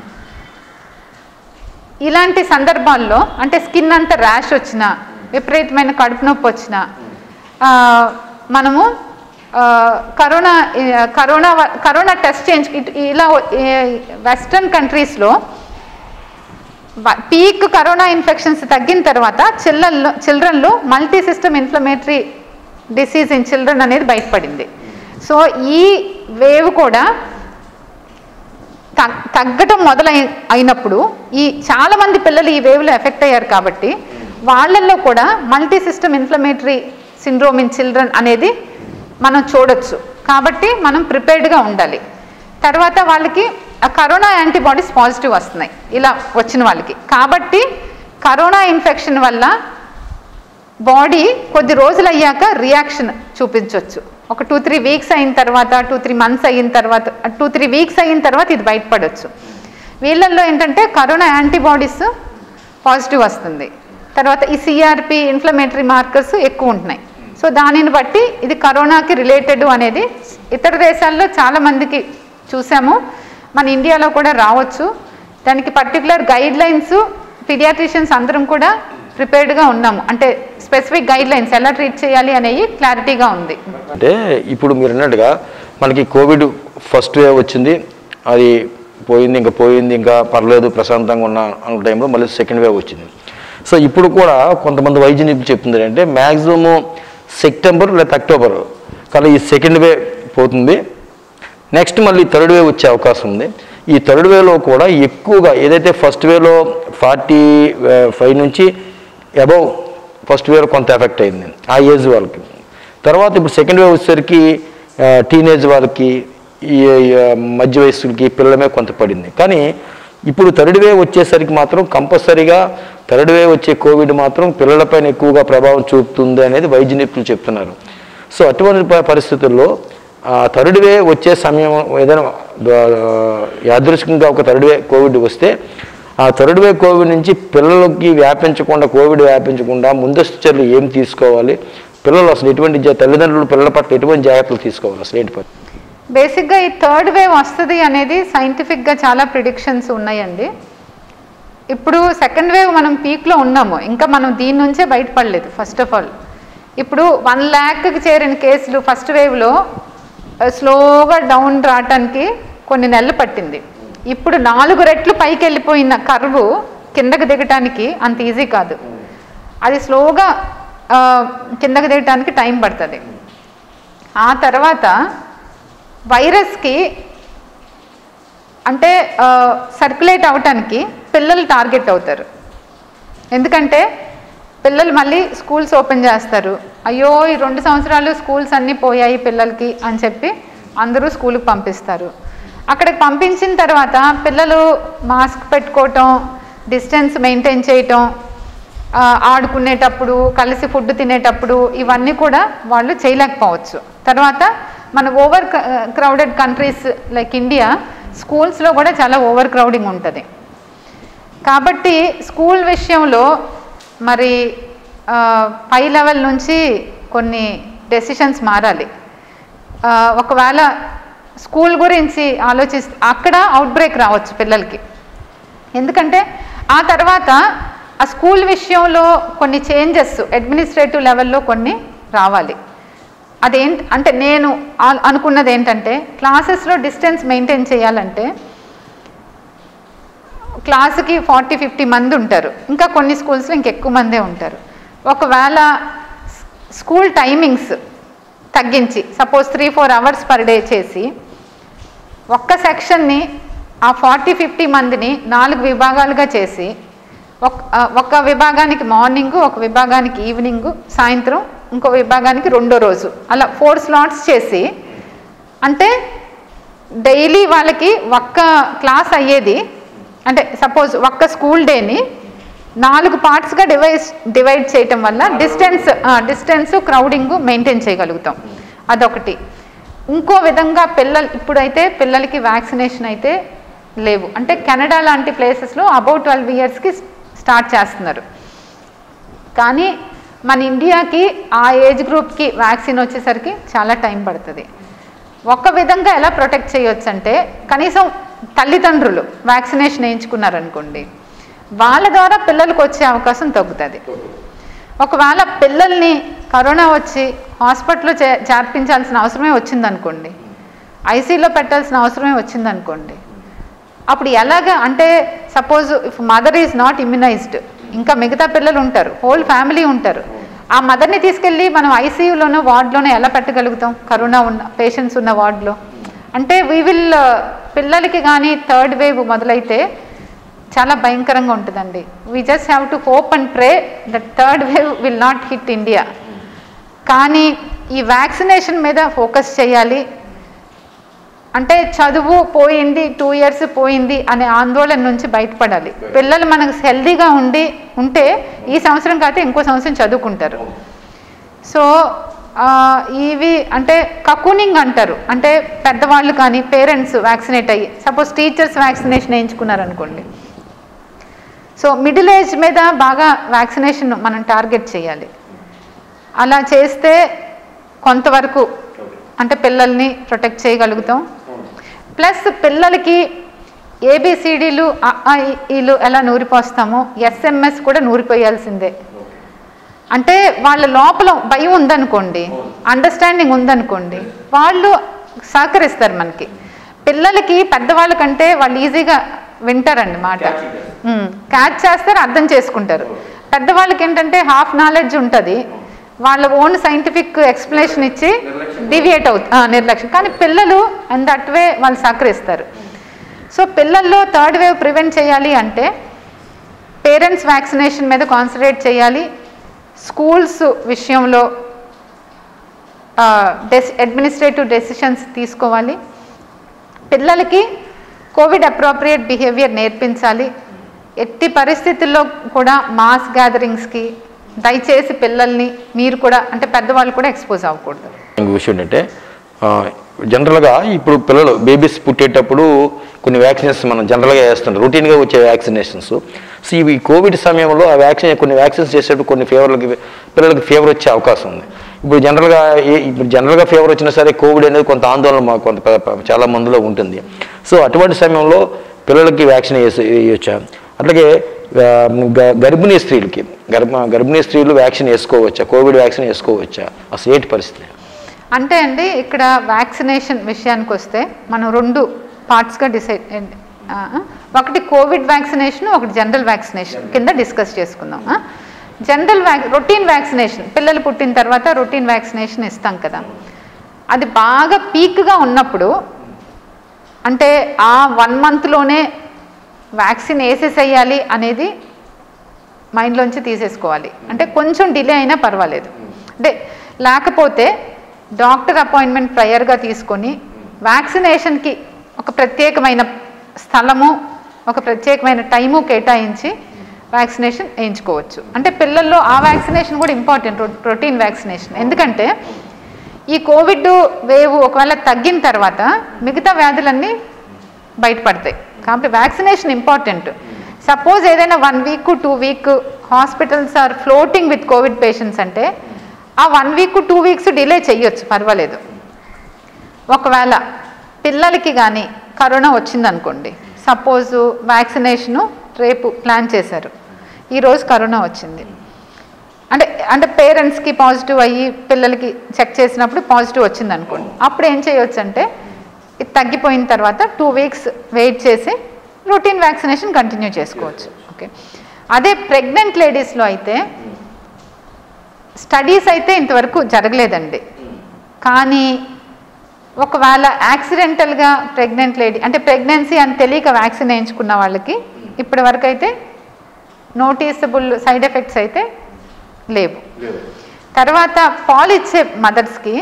ఇలాంటి సందర్భాల్లో అంటే స్కిన్ అంతా ర్యాష్ వచ్చినా, విపరీతమైన కడుపు నొప్పి వచ్చినా, మనము కరోనా టెస్ట్ ఇలా వెస్ట్రన్ కంట్రీస్లో పీక్ కరోనా ఇన్ఫెక్షన్స్ తగ్గిన తర్వాత చిల్డ్రన్లో multi system inflammatory disease in children అనేది బయటపడింది. సో ఈ వేవ్ కూడా తగ్గటం అయినప్పుడు చాలామంది పిల్లలు ఈ వేవ్లో ఎఫెక్ట్ అయ్యారు. కాబట్టి వాళ్ళల్లో కూడా multi system inflammatory syndrome in children అనేది మనం చూడొచ్చు. కాబట్టి మనం ప్రిపేర్డ్గా ఉండాలి. తర్వాత వాళ్ళకి కరోనా యాంటీబాడీస్ పాజిటివ్ వస్తున్నాయి ఇలా వచ్చిన వాళ్ళకి. కాబట్టి కరోనా ఇన్ఫెక్షన్ వల్ల బాడీ కొద్ది రోజులు అయ్యాక రియాక్షన్ చూపించవచ్చు. ఒక 2-3 weeks అయిన తర్వాత, 2-3 months అయిన తర్వాత, 2-3 weeks అయిన తర్వాత ఇది బయటపడవచ్చు. వీళ్ళల్లో ఏంటంటే కరోనా యాంటీబాడీస్ పాజిటివ్ వస్తుంది. తర్వాత ఈ సిఆర్పి, ఇన్ఫ్లమేటరీ మార్కర్స్ ఎక్కువ ఉంటున్నాయి. సో దానిని బట్టి ఇది కరోనాకి రిలేటెడ్ అనేది ఇతర దేశాల్లో చాలామందికి చూసాము, మన ఇండియాలో కూడా రావచ్చు. దానికి పర్టికులర్ గైడ్ లైన్స్ పీడియాట్రిషియన్స్ అందరం కూడా ప్రిపేర్డ్గా ఉన్నాము. అంటే స్పెసిఫిక్ గైడ్ లైన్స్ ఎలా ట్రీట్ చేయాలి అనేవి క్లారిటీగా ఉంది. అంటే ఇప్పుడు మీరు అన్నట్టుగా మనకి కోవిడ్ ఫస్ట్ వేవ్ వచ్చింది, అది పోయింది, ఇంకా పర్లేదు ప్రశాంతంగా ఉన్న అన్న టైంలో మళ్ళీ సెకండ్ వేవ్ వచ్చింది. సో ఇప్పుడు కూడా కొంతమంది వైద్య నిపుణులు చెప్తుంది అంటే మ్యాక్సిమము సెప్టెంబర్ లేదా అక్టోబర్ కానీ ఈ సెకండ్ వేవ్ పోతుంది, నెక్స్ట్ మళ్ళీ థర్డ్ వేవ్ వచ్చే అవకాశం ఉంది. ఈ థర్డ్ వేవ్లో కూడా ఎక్కువగా ఏదైతే ఫస్ట్ వేవ్లో 45 నుంచి అబౌవ్ ఫస్ట్ వేవ్ కొంత ఎఫెక్ట్ అయింది ఆ ఏజ్ వాళ్ళకి, తర్వాత ఇప్పుడు సెకండ్ వేవ్ వచ్చేసరికి టీనేజ్ వాళ్ళకి ఈ మధ్య వయస్సులకి పిల్లలమే కొంత పడింది. కానీ ఇప్పుడు థర్డ్ వేవ్ వచ్చేసరికి మాత్రం కంపల్సరీగా థర్డ్ వేవ్ వచ్చే కోవిడ్ మాత్రం పిల్లలపైన ఎక్కువగా ప్రభావం చూపుతుంది అనేది వైద్య నిపుణులు చెప్తున్నారు. సో అటువంటి పరిస్థితుల్లో థర్డ్ వేవ్ వచ్చే సమయం ఏదైనా యాదృచ్ఛికంగా ఒక థర్డ్ వేవ్ కోవిడ్ వస్తే ఆ థర్డ్ వేవ్ కోవిడ్ నుంచి పిల్లలకి వ్యాపించకుండా కోవిడ్ వ్యాపించకుండా ముందస్తు చర్యలు ఏం తీసుకోవాలి, పిల్లలు అసలు ఎటువంటి తల్లిదండ్రులు పిల్లల పట్ల ఎటువంటి జాగ్రత్తలు తీసుకోవాలి అసలు ఏంటి? బేసిక్గా ఈ థర్డ్ వేవ్ వస్తుంది అనేది సైంటిఫిక్గా చాలా ప్రిడిక్షన్స్ ఉన్నాయండి. ఇప్పుడు సెకండ్ వేవ్ మనం పీక్లో ఉన్నాము, ఇంకా మనం దీని నుంచే బయటపడలేదు. ఫస్ట్ ఆఫ్ ఆల్ ఇప్పుడు 1 lakh చేరిన కేసులు ఫస్ట్ వేవ్లో స్లోగా డౌన్ రావటానికి కొన్ని నెలలు పట్టింది. ఇప్పుడు 4 రెట్లు పైకి వెళ్ళిపోయిన కర్వ్ కిందకి దిగటానికి అంత ఈజీ కాదు, అది స్లోగా కిందకి దిగటానికి టైం పడుతుంది. ఆ తర్వాత వైరస్కి అంటే సర్క్యులేట్ అవటానికి పిల్లలు టార్గెట్ అవుతారు. ఎందుకంటే పిల్లలు మళ్ళీ స్కూల్స్ ఓపెన్ చేస్తారు, అయ్యో ఈ 2 సంవత్సరాలు స్కూల్స్ అన్నీ పోయాయి పిల్లలకి అని చెప్పి అందరూ స్కూల్కి పంపిస్తారు. అక్కడికి పంపించిన తర్వాత పిల్లలు మాస్క్ పెట్టుకోవటం, డిస్టెన్స్ మెయింటైన్ చేయటం, ఆడుకునేటప్పుడు కలిసి ఫుడ్ తినేటప్పుడు ఇవన్నీ కూడా వాళ్ళు చేయలేకపోవచ్చు. తర్వాత మన overcrowded countries like India స్కూల్స్లో కూడా చాలా ఓవర్ క్రౌడింగ్ ఉంటుంది. కాబట్టి స్కూల్ విషయంలో మరి పై లెవెల్ నుంచి కొన్ని డెసిషన్స్ మారాలి. ఒకవేళ స్కూల్ గురించి ఆలోచిస్తే అక్కడ అవుట్బ్రేక్ రావచ్చు పిల్లలకి, ఎందుకంటే ఆ తర్వాత ఆ స్కూల్ విషయంలో కొన్ని చేంజెస్ అడ్మినిస్ట్రేటివ్ లెవెల్లో కొన్ని రావాలి. అదేంటి అంటే నేను అనుకున్నది ఏంటంటే క్లాసెస్లో డిస్టెన్స్ మెయింటైన్ చేయాలంటే క్లాసుకి 40-50 మంది ఉంటారు, ఇంకా కొన్ని స్కూల్స్లో ఇంకెక్కువ మందే ఉంటారు. ఒకవేళ స్కూల్ టైమింగ్స్ తగ్గించి సపోజ్ 3-4 hours పర్ డే చేసి ఒక్క సెక్షన్ని ఆ 40-50 మందిని 4 విభాగాలుగా చేసి ఒక విభాగానికి మార్నింగు, ఒక విభాగానికి ఈవినింగు, సాయంత్రం ఇంకో విభాగానికి 2వ రోజు, అలా 4 slots చేసి అంటే డైలీ వాళ్ళకి ఒక్క క్లాస్ అయ్యేది. అంటే సపోజ్ ఒక్క స్కూల్ డేని 4 పార్ట్స్గా డివైడ్ చేయటం వల్ల డిస్టెన్స్ క్రౌడింగ్ మెయింటైన్ చేయగలుగుతాం. అదొకటి. ఇంకో విధంగా ఇప్పుడైతే పిల్లలకి వ్యాక్సినేషన్ అయితే లేవు, అంటే కెనడా లాంటి ప్లేసెస్లో అబౌట్ 12 yearsకి స్టార్ట్ చేస్తున్నారు. కానీ మన ఇండియాకి ఆ ఏజ్ గ్రూప్కి వ్యాక్సిన్ వచ్చేసరికి చాలా టైం పడుతుంది. ఒక విధంగా ఎలా ప్రొటెక్ట్ చేయొచ్చు అంటే కనీసం తల్లిదండ్రులు వ్యాక్సినేషన్ వేయించుకున్నారనుకోండి, వాళ్ళ ద్వారా పిల్లలకు వచ్చే అవకాశం తగ్గుతుంది. ఒకవేళ పిల్లల్ని కరోనా వచ్చి హాస్పిటల్లో చేర్పించాల్సిన అవసరమే వచ్చిందనుకోండి, ఐసీయూలో పెట్టాల్సిన అవసరమే వచ్చిందనుకోండి, అప్పుడు ఎలాగా అంటే suppose if mother is not immunised, ఇంకా మిగతా పిల్లలు ఉంటారు, హోల్ ఫ్యామిలీ ఉంటారు, ఆ మదర్ని తీసుకెళ్ళి మనం ఐసీయూలోనో వార్డులోనో ఎలా పెట్టగలుగుతాం కరోనా ఉన్న పేషెంట్స్ ఉన్న వార్డులో? అంటే పిల్లలకి కానీ థర్డ్ వేవ్ మొదలైతే చాలా భయంకరంగా ఉంటుందండి. We just have to hope and pray that third wave will not hit India. కానీ ఈ వ్యాక్సినేషన్ మీద ఫోకస్ చేయాలి. అంటే చదువు పోయింది, 2 years పోయింది అనే ఆందోళన నుంచి బయటపడాలి. పిల్లలు మనకు హెల్దీగా ఉంటే ఈ సంవత్సరం కాకపోతే ఇంకో సంవత్సరం చదువుకుంటారు. సో ఇవి అంటే కకూనింగ్ అంటారు, అంటే పెద్దవాళ్ళు కానీ పేరెంట్స్ వ్యాక్సినేట్ అయ్యి సపోజ్ టీచర్స్ వ్యాక్సినేషన్ వేయించుకున్నారనుకోండి, సో మిడిల్ ఏజ్ మీద బాగా వ్యాక్సినేషన్ మనం టార్గెట్ చేయాలి. అలా చేస్తే కొంతవరకు అంటే పిల్లల్ని ప్రొటెక్ట్ చేయగలుగుతాం. ప్లస్ పిల్లలకి ఏబిసిడీలు అఆఇలు ఎలా నూరిపోస్తామో ఎస్ఎంఎస్ కూడా నూరిపోయాల్సిందే. అంటే వాళ్ళ లోపల భయం ఉందనుకోండి, అండర్స్టాండింగ్ ఉందనుకోండి, వాళ్ళు సహకరిస్తారు మనకి. పిల్లలకి పెద్దవాళ్ళ కంటే వాళ్ళు ఈజీగా వింటారండి మాట, క్యాచ్ చేస్తారు, అర్థం చేసుకుంటారు. పెద్దవాళ్ళకి ఏంటంటే హాఫ్ నాలెడ్జ్ ఉంటుంది, వాళ్ళ ఓన్ సైంటిఫిక్ ఎక్స్ప్లెనేషన్ ఇచ్చి డివియేట్ అవుతుంది నిర్లక్ష్యం. కానీ పిల్లలు అండ్ దట్ వే వాళ్ళు సహకరిస్తారు. సో పిల్లల్లో థర్డ్ వేవ్ ప్రివెంట్ చేయాలి అంటే పేరెంట్స్ వ్యాక్సినేషన్ మీద కాన్సన్ట్రేట్ చేయాలి. స్కూల్స్ విషయంలో అడ్మినిస్ట్రేటివ్ డెసిషన్స్ తీసుకోవాలి. పిల్లలకి కోవిడ్ అప్రోప్రియేట్ బిహేవియర్ నేర్పించాలి. ఎట్టి పరిస్థితుల్లో కూడా మాస్ గ్యాదరింగ్స్కి దయచేసి పిల్లల్ని మీరు కూడా అంటే పెద్దవాళ్ళు కూడా ఎక్స్పోజ్ అవ్వకూడదు. ఇంకో విషయం ఏంటంటే జనరల్గా ఇప్పుడు పిల్లలు బేబీస్ పుట్టేటప్పుడు కొన్ని వ్యాక్సినేషన్స్ మనం జనరల్గా వేస్తుంటాం, రొటీన్గా వచ్చే వ్యాక్సినేషన్స్. సో ఇవి కోవిడ్ సమయంలో ఆ కొన్ని వ్యాక్సిన్స్ చేసేటప్పుడు కొన్ని పిల్లలకి ఫీవర్ వచ్చే అవకాశం ఉంది. ఇప్పుడు జనరల్గా ఫీవర్ వచ్చినా సరే కోవిడ్ అనేది కొంత ఆందోళన చాలా మందిలో ఉంటుంది. సో అటువంటి సమయంలో పిల్లలకి వ్యాక్సిన్ వేయొచ్చా? అట్లాగే గర్భిణీ స్త్రీలు వ్యాక్సిన్ వేసుకోవచ్చా? కోవిడ్ వ్యాక్సిన్ వేసుకోవచ్చా? అసలు ఏంటి పరిస్థితి? అంటే అండి ఇక్కడ వ్యాక్సినేషన్ విషయానికి వస్తే మనం 2 పార్ట్స్గా డిసైడ్, ఒకటి కోవిడ్ వ్యాక్సినేషన్, ఒకటి జనరల్ వ్యాక్సినేషన్ కింద డిస్కస్ చేసుకుందాం. జనరల్ రొటీన్ వ్యాక్సినేషన్ పిల్లలు పుట్టిన తర్వాత రొటీన్ వ్యాక్సినేషన్ ఇస్తాం కదా, అది బాగా పీక్గా ఉన్నప్పుడు అంటే ఆ 1 మంత్లోనే వ్యాక్సిన్ వేసేసేయాలి అనేది మైండ్లోంచి తీసేసుకోవాలి. అంటే కొంచెం డిలే అయినా పర్వాలేదు. అంటే లేకపోతే డాక్టర్ అపాయింట్మెంట్ ప్రయర్గా తీసుకొని వ్యాక్సినేషన్కి ఒక ప్రత్యేకమైన స్థలము ఒక ప్రత్యేకమైన టైము కేటాయించి వ్యాక్సినేషన్ వేయించుకోవచ్చు. అంటే పిల్లల్లో ఆ వ్యాక్సినేషన్ కూడా ఇంపార్టెంట్, రొటీన్ వ్యాక్సినేషన్. ఎందుకంటే ఈ కోవిడ్ వేవ్ ఒకవేళ తగ్గిన తర్వాత మిగతా వ్యాధులన్నీ బయటపడతాయి. కాబట్టి వ్యాక్సినేషన్ ఇంపార్టెంట్. సపోజ్ ఏదైనా 1 week 2 week hospitals are floating with COVID patients అంటే ఆ 1 వీక్ 2 వీక్స్ డిలే చేయొచ్చు, పర్వాలేదు. ఒకవేళ పిల్లలకి కానీ కరోనా వచ్చిందనుకోండి, సపోజు వ్యాక్సినేషను రేపు ప్లాన్ చేశారు, ఈరోజు కరోనా వచ్చింది అంటే పేరెంట్స్కి పాజిటివ్ అయ్యి పిల్లలకి చెక్ చేసినప్పుడు పాజిటివ్ వచ్చింది అనుకోండి, అప్పుడు ఏం చేయొచ్చు అంటే ఇది తగ్గిపోయిన తర్వాత 2 వీక్స్ వెయిట్ చేసి రొటీన్ వ్యాక్సినేషన్ కంటిన్యూ చేసుకోవచ్చు. ఓకే, అదే ప్రెగ్నెంట్ లేడీస్లో అయితే స్టడీస్ అయితే ఇంతవరకు జరగలేదండి. కానీ ఒకవేళ యాక్సిడెంటల్గా ప్రెగ్నెంట్ లేడీ అంటే ప్రెగ్నెన్సీ అని తెలియక వ్యాక్సిన్ వేయించుకున్న వాళ్ళకి ఇప్పటి వరకు అయితే నోటీసబుల్ సైడ్ ఎఫెక్ట్స్ అయితే లేవు. తర్వాత పాలు ఇచ్చే మదర్స్కి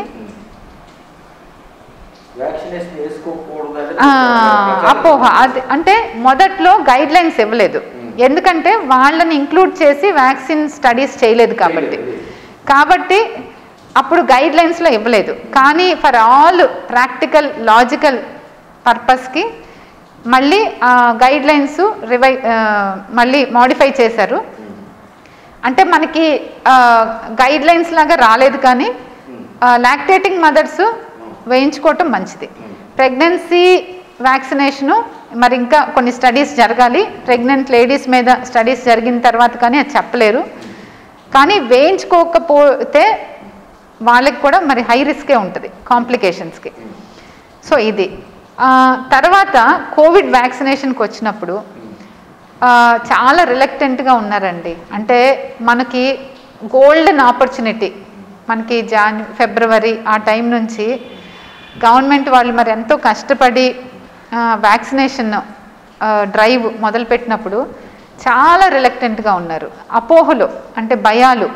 అపోహ అది అంటే మొదట్లో గైడ్ లైన్స్ ఇవ్వలేదు, ఎందుకంటే వాళ్ళని ఇంక్లూడ్ చేసి వ్యాక్సిన్ స్టడీస్ చేయలేదు కాబట్టి అప్పుడు గైడ్ లైన్స్లో ఇవ్వలేదు. కానీ ఫర్ ఆల్ ప్రాక్టికల్ లాజికల్ పర్పస్కి మళ్ళీ గైడ్ లైన్స్ మళ్ళీ మాడిఫై చేశారు. అంటే మనకి గైడ్ లైన్స్ లాగా రాలేదు, కానీ లాక్టేటింగ్ మదర్స్ వేయించుకోవటం మంచిది. ప్రెగ్నెన్సీ వ్యాక్సినేషను మరి ఇంకా కొన్ని స్టడీస్ జరగాలి, ప్రెగ్నెంట్ లేడీస్ మీద స్టడీస్ జరిగిన తర్వాత కానీ అది చెప్పలేరు. కానీ వేయించుకోకపోతే వాళ్ళకి కూడా మరి హై రిస్కే ఉంటుంది కాంప్లికేషన్స్కి. సో ఇది తర్వాత కోవిడ్ వ్యాక్సినేషన్కి వచ్చినప్పుడు చాలా రిలక్టెంట్గా ఉన్నారండి. అంటే మనకి గోల్డెన్ ఆపర్చునిటీ, మనకి ఫిబ్రవరి ఆ టైం నుంచి గవర్నమెంట్ వాళ్ళు మరి ఎంతో కష్టపడి వ్యాక్సినేషన్ డ్రైవ్ మొదలుపెట్టినప్పుడు చాలా రిలక్టెంట్గా ఉన్నారు. అపోహలు అంటే భయాలు,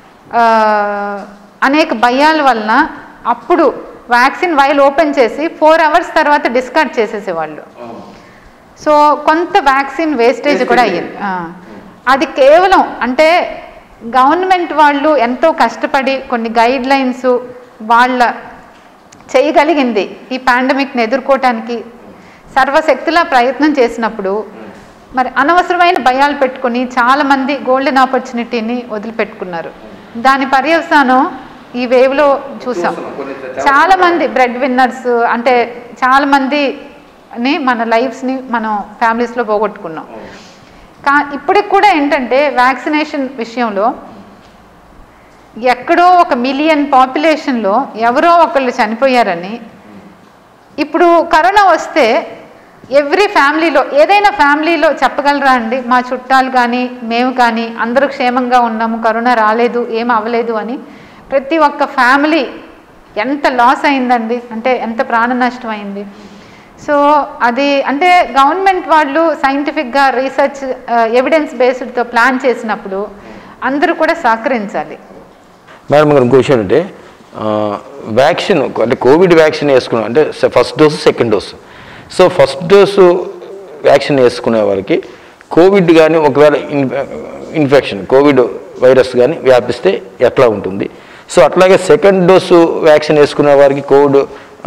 అనేక భయాల వలన అప్పుడు వ్యాక్సిన్ వైల్ ఓపెన్ చేసి 4 అవర్స్ తర్వాత డిస్కార్డ్ చేసేసేవాళ్ళు. సో కొంత వ్యాక్సిన్ వేస్టేజ్ కూడా అయ్యింది. అది కేవలం అంటే గవర్నమెంట్ వాళ్ళు ఎంతో కష్టపడి కొన్ని గైడ్ లైన్స్ వాళ్ళ చేయగలిగింది ఈ పాండమిక్ని ఎదుర్కోవటానికి సర్వశక్తిలా ప్రయత్నం చేసినప్పుడు మరి అనవసరమైన భయాలు పెట్టుకుని చాలామంది గోల్డెన్ ఆపర్చునిటీని వదిలిపెట్టుకున్నారు. దాని పర్యవసానం ఈ వేవ్లో చూసాం. చాలామంది బ్రెడ్ విన్నర్స్ అంటే చాలామందిని మన లైఫ్స్ని మనం ఫ్యామిలీస్లో పోగొట్టుకున్నాం. ఇప్పటికి కూడా ఏంటంటే వ్యాక్సినేషన్ విషయంలో ఎక్కడో 1 మిలియన్ పాపులేషన్లో ఎవరో ఒకళ్ళు చనిపోయారని, ఇప్పుడు కరోనా వస్తే ఎవ్రీ ఫ్యామిలీలో ఏదైనా ఫ్యామిలీలో చెప్పగలరా అండి, మా చుట్టాలు కానీ మేము కానీ అందరూ క్షేమంగా ఉన్నాము, కరోనా రాలేదు, ఏం అవ్వలేదు అని? ప్రతి ఒక్క ఫ్యామిలీ ఎంత లాస్ అయిందండి, అంటే ఎంత ప్రాణ నష్టం అయింది. సో అది అంటే గవర్నమెంట్ వాళ్ళు సైంటిఫిక్గా రీసెర్చ్ ఎవిడెన్స్ బేస్డ్తో ప్లాన్ చేసినప్పుడు అందరూ కూడా సహకరించాలి. మేడం గారు ఇంకో విషయం అంటే వ్యాక్సిన్ అంటే కోవిడ్ వ్యాక్సిన్ వేసుకున్నాం అంటే first dose second dose. So first dose vaccine వేసుకునే వాళ్ళకి కోవిడ్ కానీ ఒకవేళ ఇన్ఫెక్షన్ కోవిడ్ వైరస్ కానీ వ్యాపిస్తే ఎట్లా ఉంటుంది? సో అట్లాగే సెకండ్ డోసు వ్యాక్సిన్ వేసుకునే వారికి కోవిడ్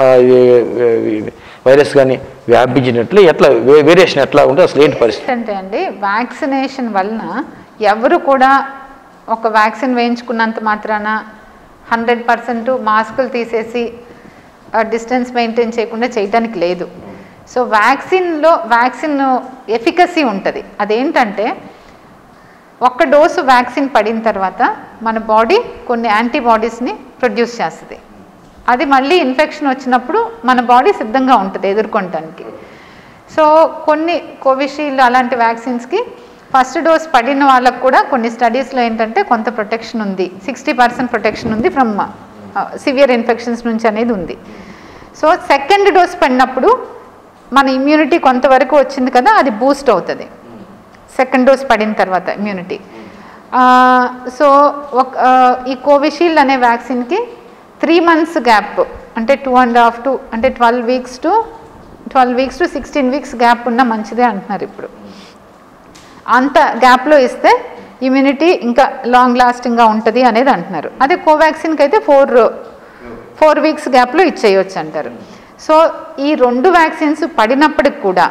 వైరస్ కానీ వ్యాపించినట్లు ఎట్లా వేరియేషన్ ఎట్లా ఉంటుంది, అసలు ఏంటి పరిస్థితి? అంటే అండి వ్యాక్సినేషన్ వలన ఎవరు కూడా ఒక వ్యాక్సిన్ వేయించుకున్నంత మాత్రాన 100% మాస్కులు తీసేసి డిస్టెన్స్ మెయింటైన్ చేయకుండా చేయడానికి లేదు. సో వ్యాక్సిన్ ఎఫికసీ ఉంటుంది. అదేంటంటే ఒక్క డోసు వ్యాక్సిన్ పడిన తర్వాత మన బాడీ కొన్ని యాంటీబాడీస్ని ప్రొడ్యూస్ చేస్తుంది. అది మళ్ళీ ఇన్ఫెక్షన్ వచ్చినప్పుడు మన బాడీ సిద్ధంగా ఉంటుంది ఎదుర్కొనడానికి. సో కొన్ని కోవిషీల్డ్ అలాంటి వ్యాక్సిన్స్కి ఫస్ట్ డోస్ పడిన వాళ్ళకు కూడా కొన్ని స్టడీస్లో ఏంటంటే కొంత ప్రొటెక్షన్ ఉంది, 60% ప్రొటెక్షన్ ఉంది ఫ్రమ్ సివియర్ ఇన్ఫెక్షన్స్ నుంచి అనేది ఉంది. సో సెకండ్ డోస్ పడినప్పుడు మన ఇమ్యూనిటీ కొంతవరకు వచ్చింది కదా, అది బూస్ట్ అవుతుంది సెకండ్ డోస్ పడిన తర్వాత ఇమ్యూనిటీ. సో ఈ కోవిషీల్డ్ అనే వ్యాక్సిన్కి 3 months గ్యాప్ అంటే 2.5 అంటే 12 weeks to 16 weeks గ్యాప్ ఉన్న మంచిదే అంటున్నారు. ఇప్పుడు అంత గ్యాప్లో ఇస్తే ఇమ్యూనిటీ ఇంకా లాంగ్ లాస్టింగ్గా ఉంటుంది అనేది అంటున్నారు. అదే కోవాక్సిన్కి అయితే 4 weeks గ్యాప్లో ఇచ్చేయచ్చు అంటారు. సో ఈ 2 వ్యాక్సిన్స్ పడినప్పటికి కూడా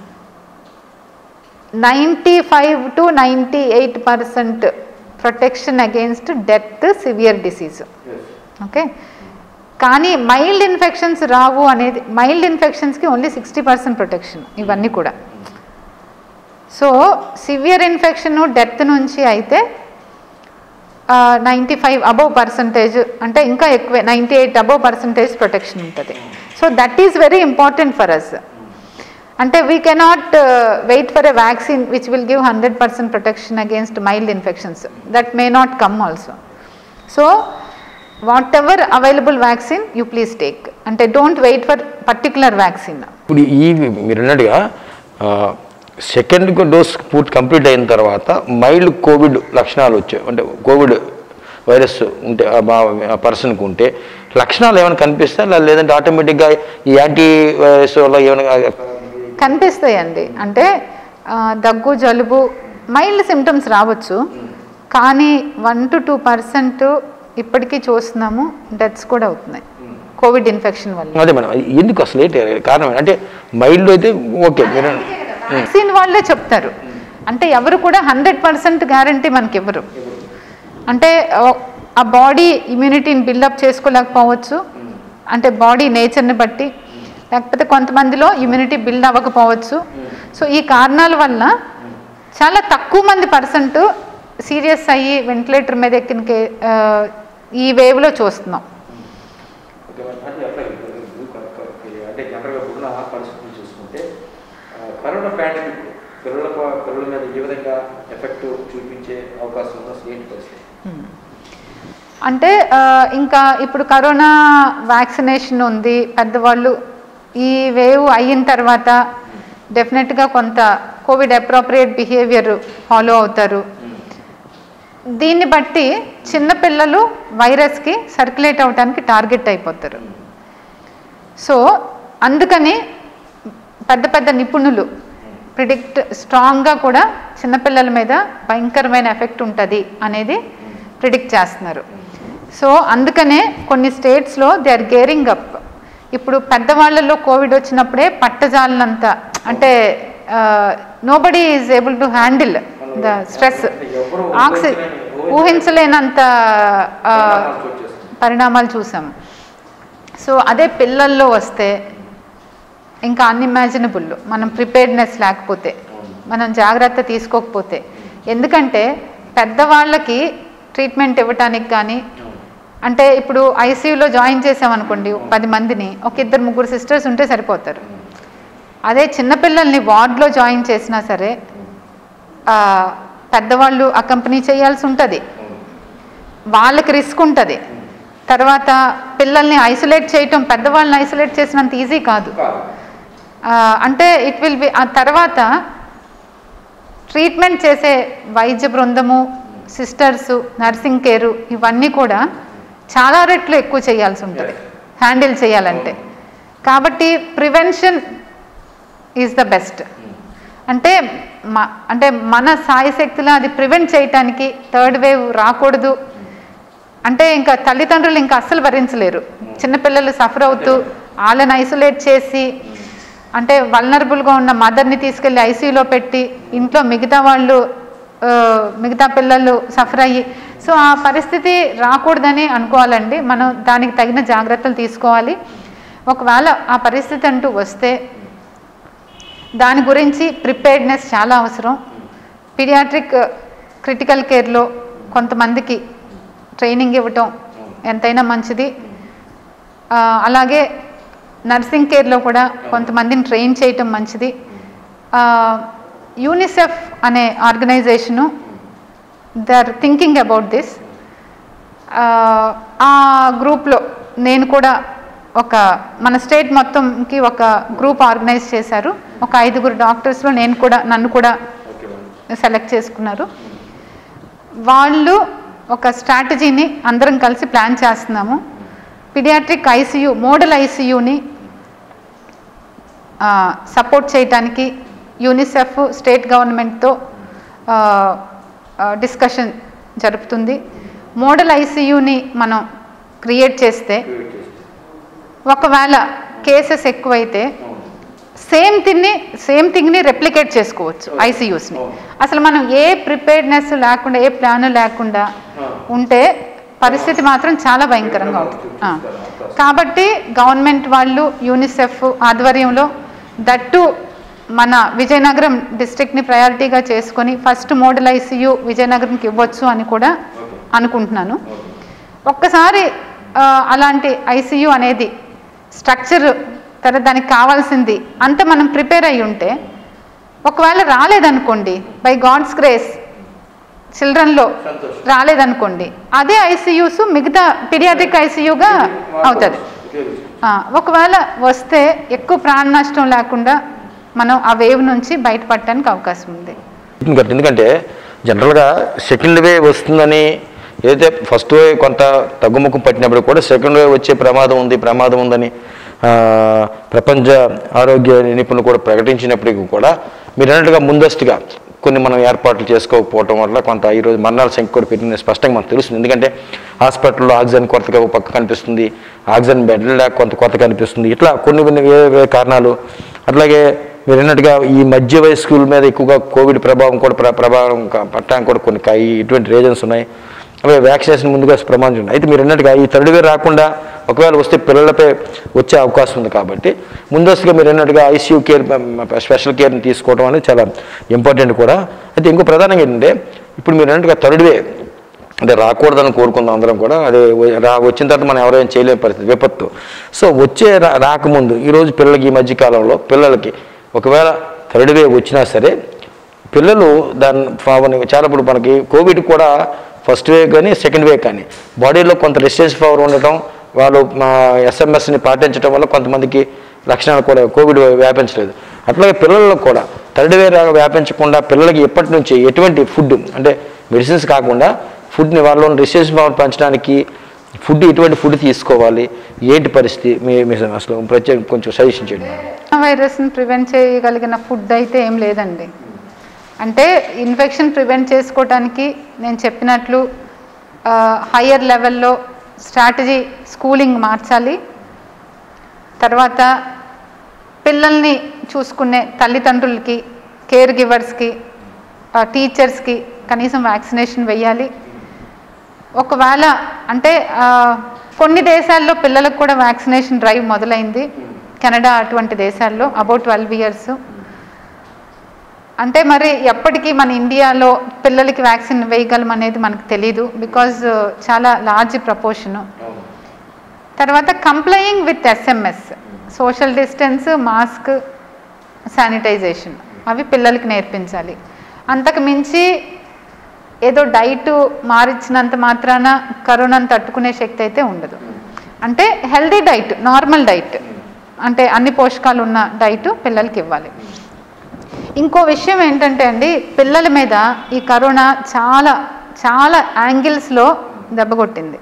95 to 98% protection against death, severe disease. Okay, కానీ మైల్డ్ ఇన్ఫెక్షన్స్ రావు అనేది, మైల్డ్ ఇన్ఫెక్షన్స్కి ఓన్లీ 60% ప్రొటెక్షన్ ఇవన్నీ కూడా. సో సివియర్ ఇన్ఫెక్షన్ డెత్ నుంచి అయితే 95% అంటే ఇంకా ఎక్కువే 98% ప్రొటెక్షన్ ఉంటుంది. So that is very important for us. అంటే we cannot wait for a vaccine which will give 100% protection against mild infections. That may not come also. So whatever available vaccine you please take, అంటే don't wait for particular vaccine. ఇప్పుడు ఈ మీరు అన్నట్టుగా second dose పూర్తి complete అయిన తర్వాత mild Covid లక్షణాలు వచ్చాయి అంటే కోవిడ్ వైరస్ ఉంటే ఆ పర్సన్కి ఉంటే లక్షణాలు ఏమైనా కనిపిస్తాయి, లేదంటే ఆటోమేటిక్గా ఈ యాంటీ వైరస్ వల్ల ఏమైనా కనిపిస్తాయండి? అంటే దగ్గు, జలుబు, మైల్డ్ సిమ్టమ్స్ రావచ్చు, కానీ 1 to 2% ఇప్పటికీ చూస్తున్నాము డెత్స్ కూడా అవుతున్నాయి కోవిడ్ ఇన్ఫెక్షన్ వల్ల. అదే మేడం, ఎందుకు అసలు ఏంటి కారణం? అంటే మైల్డ్ అయితే ఓకే, మీరు వ్యాక్సిన్ వాళ్ళే చెప్తారు. అంటే ఎవరు కూడా 100% గ్యారంటీ మనకి ఇవ్వరు. అంటే ఆ బాడీ ఇమ్యూనిటీని బిల్డప్ చేసుకోలేకపోవచ్చు, అంటే బాడీ నేచర్ని బట్టి, లేకపోతే కొంతమందిలో ఇమ్యూనిటీ బిల్డ్ అవ్వకపోవచ్చు. సో ఈ కారణాల వల్ల చాలా తక్కువ మంది పర్సెంట్ సీరియస్ అయ్యి వెంటిలేటర్ మీద ఎక్కిన ఈ వేవ్లో చూస్తున్నాం. అంటే జనరల్గా ఉన్న పరిస్థితులు చూసుకుంటే కరోనా పాండమిక్ పిల్లల మీద ఏ విధంగా ఎఫెక్ట్ చూపించే అవకాశం ఉన్న స్టేట్ పరిస్థితి? అంటే ఇంకా ఇప్పుడు కరోనా వ్యాక్సినేషన్ ఉంది, పెద్దవాళ్ళు ఈ వేవ్ అయిన తర్వాత డెఫినెట్గా కొంత కోవిడ్ అప్రోప్రియేట్ బిహేవియర్ ఫాలో అవుతారు. దీన్ని బట్టి చిన్నపిల్లలు వైరస్కి సర్క్యులేట్ అవడానికి టార్గెట్ అయిపోతారు. సో అందుకని పెద్ద పెద్ద నిపుణులు ప్రిడిక్ట్ స్ట్రాంగ్గా కూడా చిన్నపిల్లల మీద భయంకరమైన ఎఫెక్ట్ ఉంటుంది అనేది ప్రిడిక్ట్ చేస్తున్నారు. సో అందుకనే కొన్ని స్టేట్స్లో దే ఆర్ గేరింగ్ అప్. ఇప్పుడు పెద్దవాళ్ళలో కోవిడ్ వచ్చినప్పుడే పట్టజాలనంత, అంటే nobody is able to handle the stress, ఊహించలేనంత పరిణామాలు చూసాము. సో అదే పిల్లల్లో వస్తే ఇంకా అన్ఇమాజినబుల్, మనం ప్రిపేర్డ్నెస్ లేకపోతే, మనం జాగ్రత్త తీసుకోకపోతే. ఎందుకంటే పెద్దవాళ్ళకి ట్రీట్మెంట్ ఇవ్వటానికి కానీ, అంటే ఇప్పుడు ఐసీయూలో జాయిన్ చేసామనుకోండి 10 మందిని, ఒక 2-3 సిస్టర్స్ ఉంటే సరిపోతారు. అదే చిన్నపిల్లల్ని వార్డులో జాయిన్ చేసినా సరే పెద్దవాళ్ళు అకంపెనీ చేయాల్సి ఉంటుంది, వాళ్ళకి రిస్క్ ఉంటుంది. తర్వాత పిల్లల్ని ఐసోలేట్ చేయటం పెద్దవాళ్ళని ఐసోలేట్ చేసినంత ఈజీ కాదు. అంటే ఇట్ విల్ బి ఆ తర్వాత ట్రీట్మెంట్ చేసే వైద్య బృందము, సిస్టర్సు, నర్సింగ్ కేరు ఇవన్నీ కూడా చాలా రెట్లు ఎక్కువ చేయాల్సి ఉంటుంది హ్యాండిల్ చేయాలంటే. కాబట్టి ప్రివెన్షన్ ఈజ్ ద బెస్ట్. అంటే మన సాయశక్తిలో అది ప్రివెంట్ చేయటానికి థర్డ్ వేవ్ రాకూడదు అంటే ఇంకా తల్లిదండ్రులు ఇంకా అస్సలు భరించలేరు. చిన్నపిల్లలు సఫర్ అవుతూ వాళ్ళని ఐసోలేట్ చేసి అంటే వల్నరబుల్గా ఉన్న మదర్ని తీసుకెళ్ళి ఐసీయూలో పెట్టి ఇంట్లో మిగతా పిల్లలు సఫర్ అయ్యి, సో ఆ పరిస్థితి రాకూడదని అనుకోవాలండి. మనం దానికి తగిన జాగ్రత్తలు తీసుకోవాలి. ఒకవేళ ఆ పరిస్థితి అంటూ వస్తే దాని గురించి ప్రిపేర్డ్నెస్ చాలా అవసరం. పీడియాట్రిక్ క్రిటికల్ కేర్లో కొంతమందికి ట్రైనింగ్ ఇవ్వటం ఎంతైనా మంచిది. అలాగే నర్సింగ్ కేర్లో కూడా కొంతమందిని ట్రైన్ చేయటం మంచిది. యూనిసెఫ్ అనే organisation they are thinking about this. ఆ గ్రూప్లో నేను కూడా మన స్టేట్ మొత్తంకి ఒక గ్రూప్ ఆర్గనైజ్ చేశారు. ఒక 5 డాక్టర్స్లో నన్ను కూడా సెలెక్ట్ చేసుకున్నారు. వాళ్ళు ఒక స్ట్రాటజీని అందరం కలిసి ప్లాన్ చేస్తున్నాము. పీడియాట్రిక్ ఐసీయూ, మోడల్ ఐసీయూని సపోర్ట్ చేయడానికి యూనిసెఫ్ స్టేట్ గవర్నమెంట్తో డిస్కషన్ జరుపుతుంది. మోడల్ ఐసీయూని మనం క్రియేట్ చేస్తే ఒకవేళ కేసెస్ ఎక్కువైతే సేమ్ థింగ్ని రెప్లికేట్ చేసుకోవచ్చు ఐసీయూస్ని. అసలు మనం ఏ ప్రిపేర్డ్నెస్ లేకుండా, ఏ ప్లాన్ లేకుండా ఉంటే పరిస్థితి మాత్రం చాలా భయంకరంగా ఉంటుంది. కాబట్టి గవర్నమెంట్ వాళ్ళు యూనిసెఫ్ ఆధ్వర్యంలో దట్టు మన విజయనగరం డిస్ట్రిక్ట్ని ప్రయారిటీగా చేసుకొని ఫస్ట్ మోడల్ ఐసీయూ విజయనగరంకి ఇవ్వచ్చు అని కూడా అనుకుంటున్నాను. ఒక్కసారి అలాంటి ఐసీయూ అనేది స్ట్రక్చర్ తర్వాత దానికి కావాల్సింది అంత మనం ప్రిపేర్ అయ్యి ఉంటే, ఒకవేళ రాలేదనుకోండి, బై గాడ్స్ గ్రేస్ చిల్డ్రన్లో రాలేదనుకోండి, అదే ఐసీయూస్ మిగతా పీడియాట్రిక్ ఐసీయూగా అవుతుంది. ఒకవేళ వస్తే ఎక్కువ ప్రాణ నష్టం లేకుండా మనం ఆ వేవ్ నుంచి బయటపడటానికి అవకాశం ఉంది. ఎందుకంటే జనరల్గా సెకండ్ వేవ్ వస్తుందని ఏదైతే ఫస్ట్ వేవ్ కొంత తగ్గుముఖం పట్టినప్పుడు కూడా సెకండ్ వేవ్ వచ్చే ప్రమాదం ఉందని ప్రపంచ ఆరోగ్య నిపుణులు కూడా ప్రకటించినప్పటికీ కూడా మీరు అన్నట్టుగా ముందస్తుగా కొన్ని మనం ఏర్పాట్లు చేసుకోకపోవటం వల్ల కొంత ఈరోజు మరణాల సంఖ్య కూడా పెరిగింది స్పష్టంగా మనకు తెలుస్తుంది. ఎందుకంటే హాస్పిటల్లో ఆక్సిజన్ కొరతగా ఒక పక్క కనిపిస్తుంది, ఆక్సిజన్ బెడ్లు లేక కొంత కొరత కనిపిస్తుంది. ఇట్లా కొన్ని వేరే కారణాలు. అట్లాగే మీరు అన్నట్టుగా ఈ మధ్య వయస్కుల మీద ఎక్కువగా కోవిడ్ ప్రభావం పట్టడానికి కూడా కొన్ని ఇటువంటి రీజన్స్ ఉన్నాయి. అలాగే వ్యాక్సినేషన్ ముందుగా ప్రమాదం ఉంది. అయితే మీరు అన్నట్టుగా ఈ థర్డ్ వేవ్ రాకుండా ఒకవేళ వస్తే పిల్లలపై వచ్చే అవకాశం ఉంది. కాబట్టి ముందస్తుగా మీరు అన్నట్టుగా ఐసీయూ కేర్, స్పెషల్ కేర్ని తీసుకోవడం అనేది చాలా ఇంపార్టెంట్ కూడా. అయితే ఇంకో ప్రధానంగా ఏంటంటే ఇప్పుడు మీరు అన్నట్టుగా థర్డ్ వేవ్ అంటే రాకూడదని కోరుకుందాం అందరం కూడా. అదే వచ్చిన తర్వాత మనం ఎవరైనా చేయలేని పరిస్థితి, విపత్తు. సో రాకముందు ఈరోజు పిల్లలకి ఈ మధ్యకాలంలో పిల్లలకి ఒకవేళ థర్డ్ వేవ్ వచ్చినా సరే పిల్లలు చాలా ఇప్పుడు మనకి కోవిడ్ కూడా ఫస్ట్ వేవ్ కానీ సెకండ్ వేవ్ కానీ బాడీలో కొంత రెసిస్టెన్స్ పవర్ ఉండటం, వాళ్ళు ఎస్ఎంఎస్ని పాటించడం వల్ల కొంతమందికి లక్షణాలు కూడా కోవిడ్ వ్యాపించలేదు. అట్లాగే పిల్లల్లో కూడా థర్డ్ వేవ్ వ్యాపించకుండా పిల్లలకి ఎప్పటి నుంచి ఎటువంటి ఫుడ్ అంటే మెడిసిన్స్ కాకుండా ఫుడ్ని వాళ్ళలో రెసిస్టెన్స్ పవర్ పెంచడానికి ఎటువంటి ఫుడ్ తీసుకోవాలి, ఏంటి పరిస్థితి మీ అసలు ప్రత్యేక కొంచెం సజెషన్ చేయండి. వైరస్ని ప్రివెంట్ చేయగలిగిన ఫుడ్ అయితే ఏం లేదండి. అంటే ఇన్ఫెక్షన్ ప్రివెంట్ చేసుకోవడానికి నేను చెప్పినట్లు హయ్యర్ లెవెల్లో స్ట్రాటజీ స్కూలింగ్ మార్చాలి. తర్వాత పిల్లల్ని చూసుకునే తల్లిదండ్రులకి, కేర్ గివర్స్కి, టీచర్స్కి కనీసం వ్యాక్సినేషన్ వేయాలి. ఒకవేళ అంటే కొన్ని దేశాల్లో పిల్లలకు కూడా వ్యాక్సినేషన్ డ్రైవ్ మొదలైంది. కెనడా అటువంటి దేశాల్లో అబౌట్ 12 years. అంటే మరి ఎప్పటికీ మన ఇండియాలో పిల్లలకి వ్యాక్సిన్ వేయగలం అనేది మనకు తెలీదు, బికాజ్ చాలా లార్జ్ ప్రపోర్షను. తర్వాత complying with SMS, social distance, mask, sanitisation అవి పిల్లలకి నేర్పించాలి. అంతకు మించి ఏదో డైట్ మారిచ్చినంత మాత్రాన కరోనాను తట్టుకునే శక్తి అయితే ఉండదు. అంటే హెల్దీ డైట్, నార్మల్ డైట్, అంటే అన్ని పోషకాలు ఉన్న డైట్ పిల్లలకి ఇవ్వాలి. ఇంకో విషయం ఏంటంటే అండి, పిల్లల మీద ఈ కరోనా చాలా చాలా యాంగిల్స్లో దెబ్బకొట్టింది.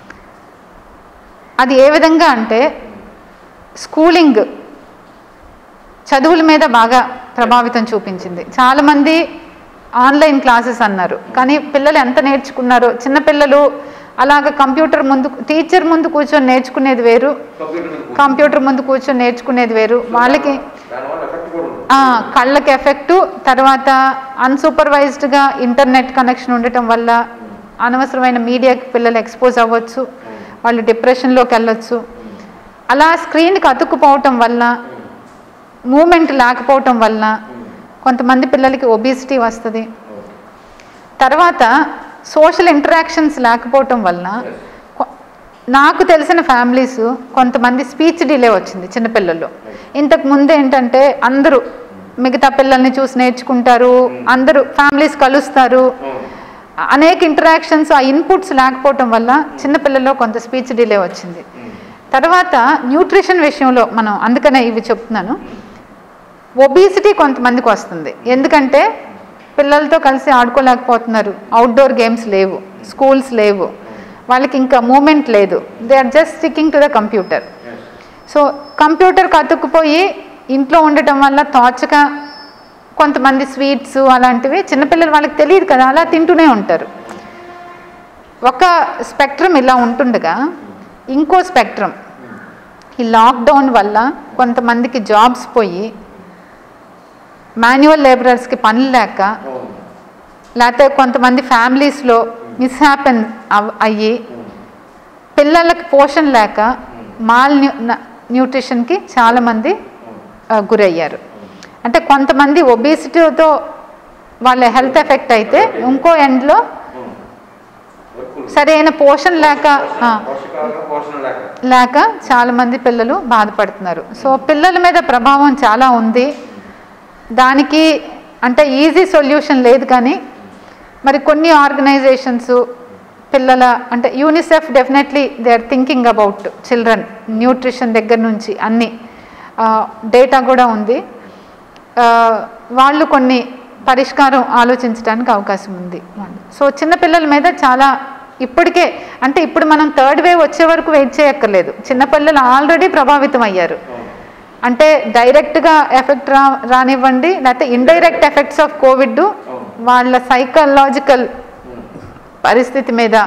అది ఏ విధంగా అంటే స్కూలింగ్, చదువుల మీద బాగా ప్రభావితం చూపించింది. చాలామంది ఆన్లైన్ క్లాసెస్ అన్నారు, కానీ పిల్లలు ఎంత నేర్చుకున్నారో. చిన్నపిల్లలు అలాగ కంప్యూటర్ ముందు, టీచర్ ముందు కూర్చొని నేర్చుకునేది వేరు, కంప్యూటర్ ముందు కూర్చొని నేర్చుకునేది వేరు. వాళ్ళకి కళ్ళకి ఎఫెక్టు, తర్వాత అన్సూపర్వైజ్డ్గా ఇంటర్నెట్ కనెక్షన్ ఉండటం వల్ల అనవసరమైన మీడియాకి పిల్లలు ఎక్స్పోజ్ అవ్వచ్చు, వాళ్ళు డిప్రెషన్లోకి వెళ్ళొచ్చు. అలా స్క్రీన్కి అతుక్కుపోవటం వల్ల, మూమెంట్ లేకపోవటం వల్ల కొంతమంది పిల్లలకి ఒబిసిటీ వస్తుంది. తర్వాత సోషల్ ఇంటరాక్షన్స్ లేకపోవటం వల్ల నాకు తెలిసిన ఫ్యామిలీస్ కొంతమంది స్పీచ్ డిలే వచ్చింది చిన్నపిల్లల్లో. ఇంతకు ముందు ఏంటంటే అందరూ మిగతా పిల్లల్ని చూసి నేర్చుకుంటారు, అందరూ ఫ్యామిలీస్ కలుస్తారు, అనేక ఇంటరాక్షన్స్, ఆ ఇన్పుట్స్ లేకపోవటం వల్ల చిన్నపిల్లల్లో కొంత స్పీచ్ డిలే వచ్చింది. తర్వాత న్యూట్రిషన్ విషయంలో మనం, అందుకనే ఇవి చెప్తున్నాను, ఒబిసిటీ కొంతమందికి వస్తుంది. ఎందుకంటే పిల్లలతో కలిసి ఆడుకోలేకపోతున్నారు, అవుట్డోర్ గేమ్స్ లేవు, స్కూల్స్ లేవు, వాళ్ళకి ఇంకా మూమెంట్ లేదు, they are just sticking to the computer. So కంప్యూటర్కి అతుక్కుపోయి ఇంట్లో ఉండటం వల్ల తోచక కొంతమంది స్వీట్స్ అలాంటివి, చిన్నపిల్లలు వాళ్ళకి తెలియదు కదా, అలా తింటూనే ఉంటారు. ఒక స్పెక్ట్రమ్ ఇలా ఉంటుండగా ఇంకో స్పెక్ట్రమ్, ఈ లాక్డౌన్ వల్ల కొంతమందికి జాబ్స్ పోయి, మాన్యువల్ లేబరర్స్కి పనులు లేక, లేకపోతే కొంతమంది ఫ్యామిలీస్లో మిస్హ్యాపెన్ అయ్యి పిల్లలకి పోషణ లేక న్యూట్రిషన్కి చాలామంది గురయ్యారు. అంటే కొంతమంది ఒబేసిటీతో వాళ్ళ హెల్త్ ఎఫెక్ట్ అయితే, ఇంకో ఎండ్లో సరైన పోషణ లేక చాలామంది పిల్లలు బాధపడుతున్నారు. సో పిల్లల మీద ప్రభావం చాలా ఉంది. దానికి అంటే ఈజీ సొల్యూషన్ లేదు, కానీ మరి కొన్ని ఆర్గనైజేషన్స్ పిల్లల, అంటే UNICEF definitely they are thinking about children nutrition దగ్గర నుంచి అన్ని డేటా కూడా ఉంది. వాళ్ళు కొన్ని పరిష్కారం ఆలోచించడానికి అవకాశం ఉంది. సో చిన్నపిల్లల మీద చాలా ఇప్పటికే, అంటే ఇప్పుడు మనం థర్డ్ వేవ్ వచ్చే వరకు వెయిట్ చేయక్కర్లేదు, చిన్నపిల్లలు ఆల్రెడీ ప్రభావితం అయ్యారు. అంటే డైరెక్ట్గా ఎఫెక్ట్ రానివ్వండి, లేకపోతే ఇండైరెక్ట్ ఎఫెక్ట్స్ ఆఫ్ కోవిడ్ వాళ్ళ సైకలాజికల్ పరిస్థితి మీద,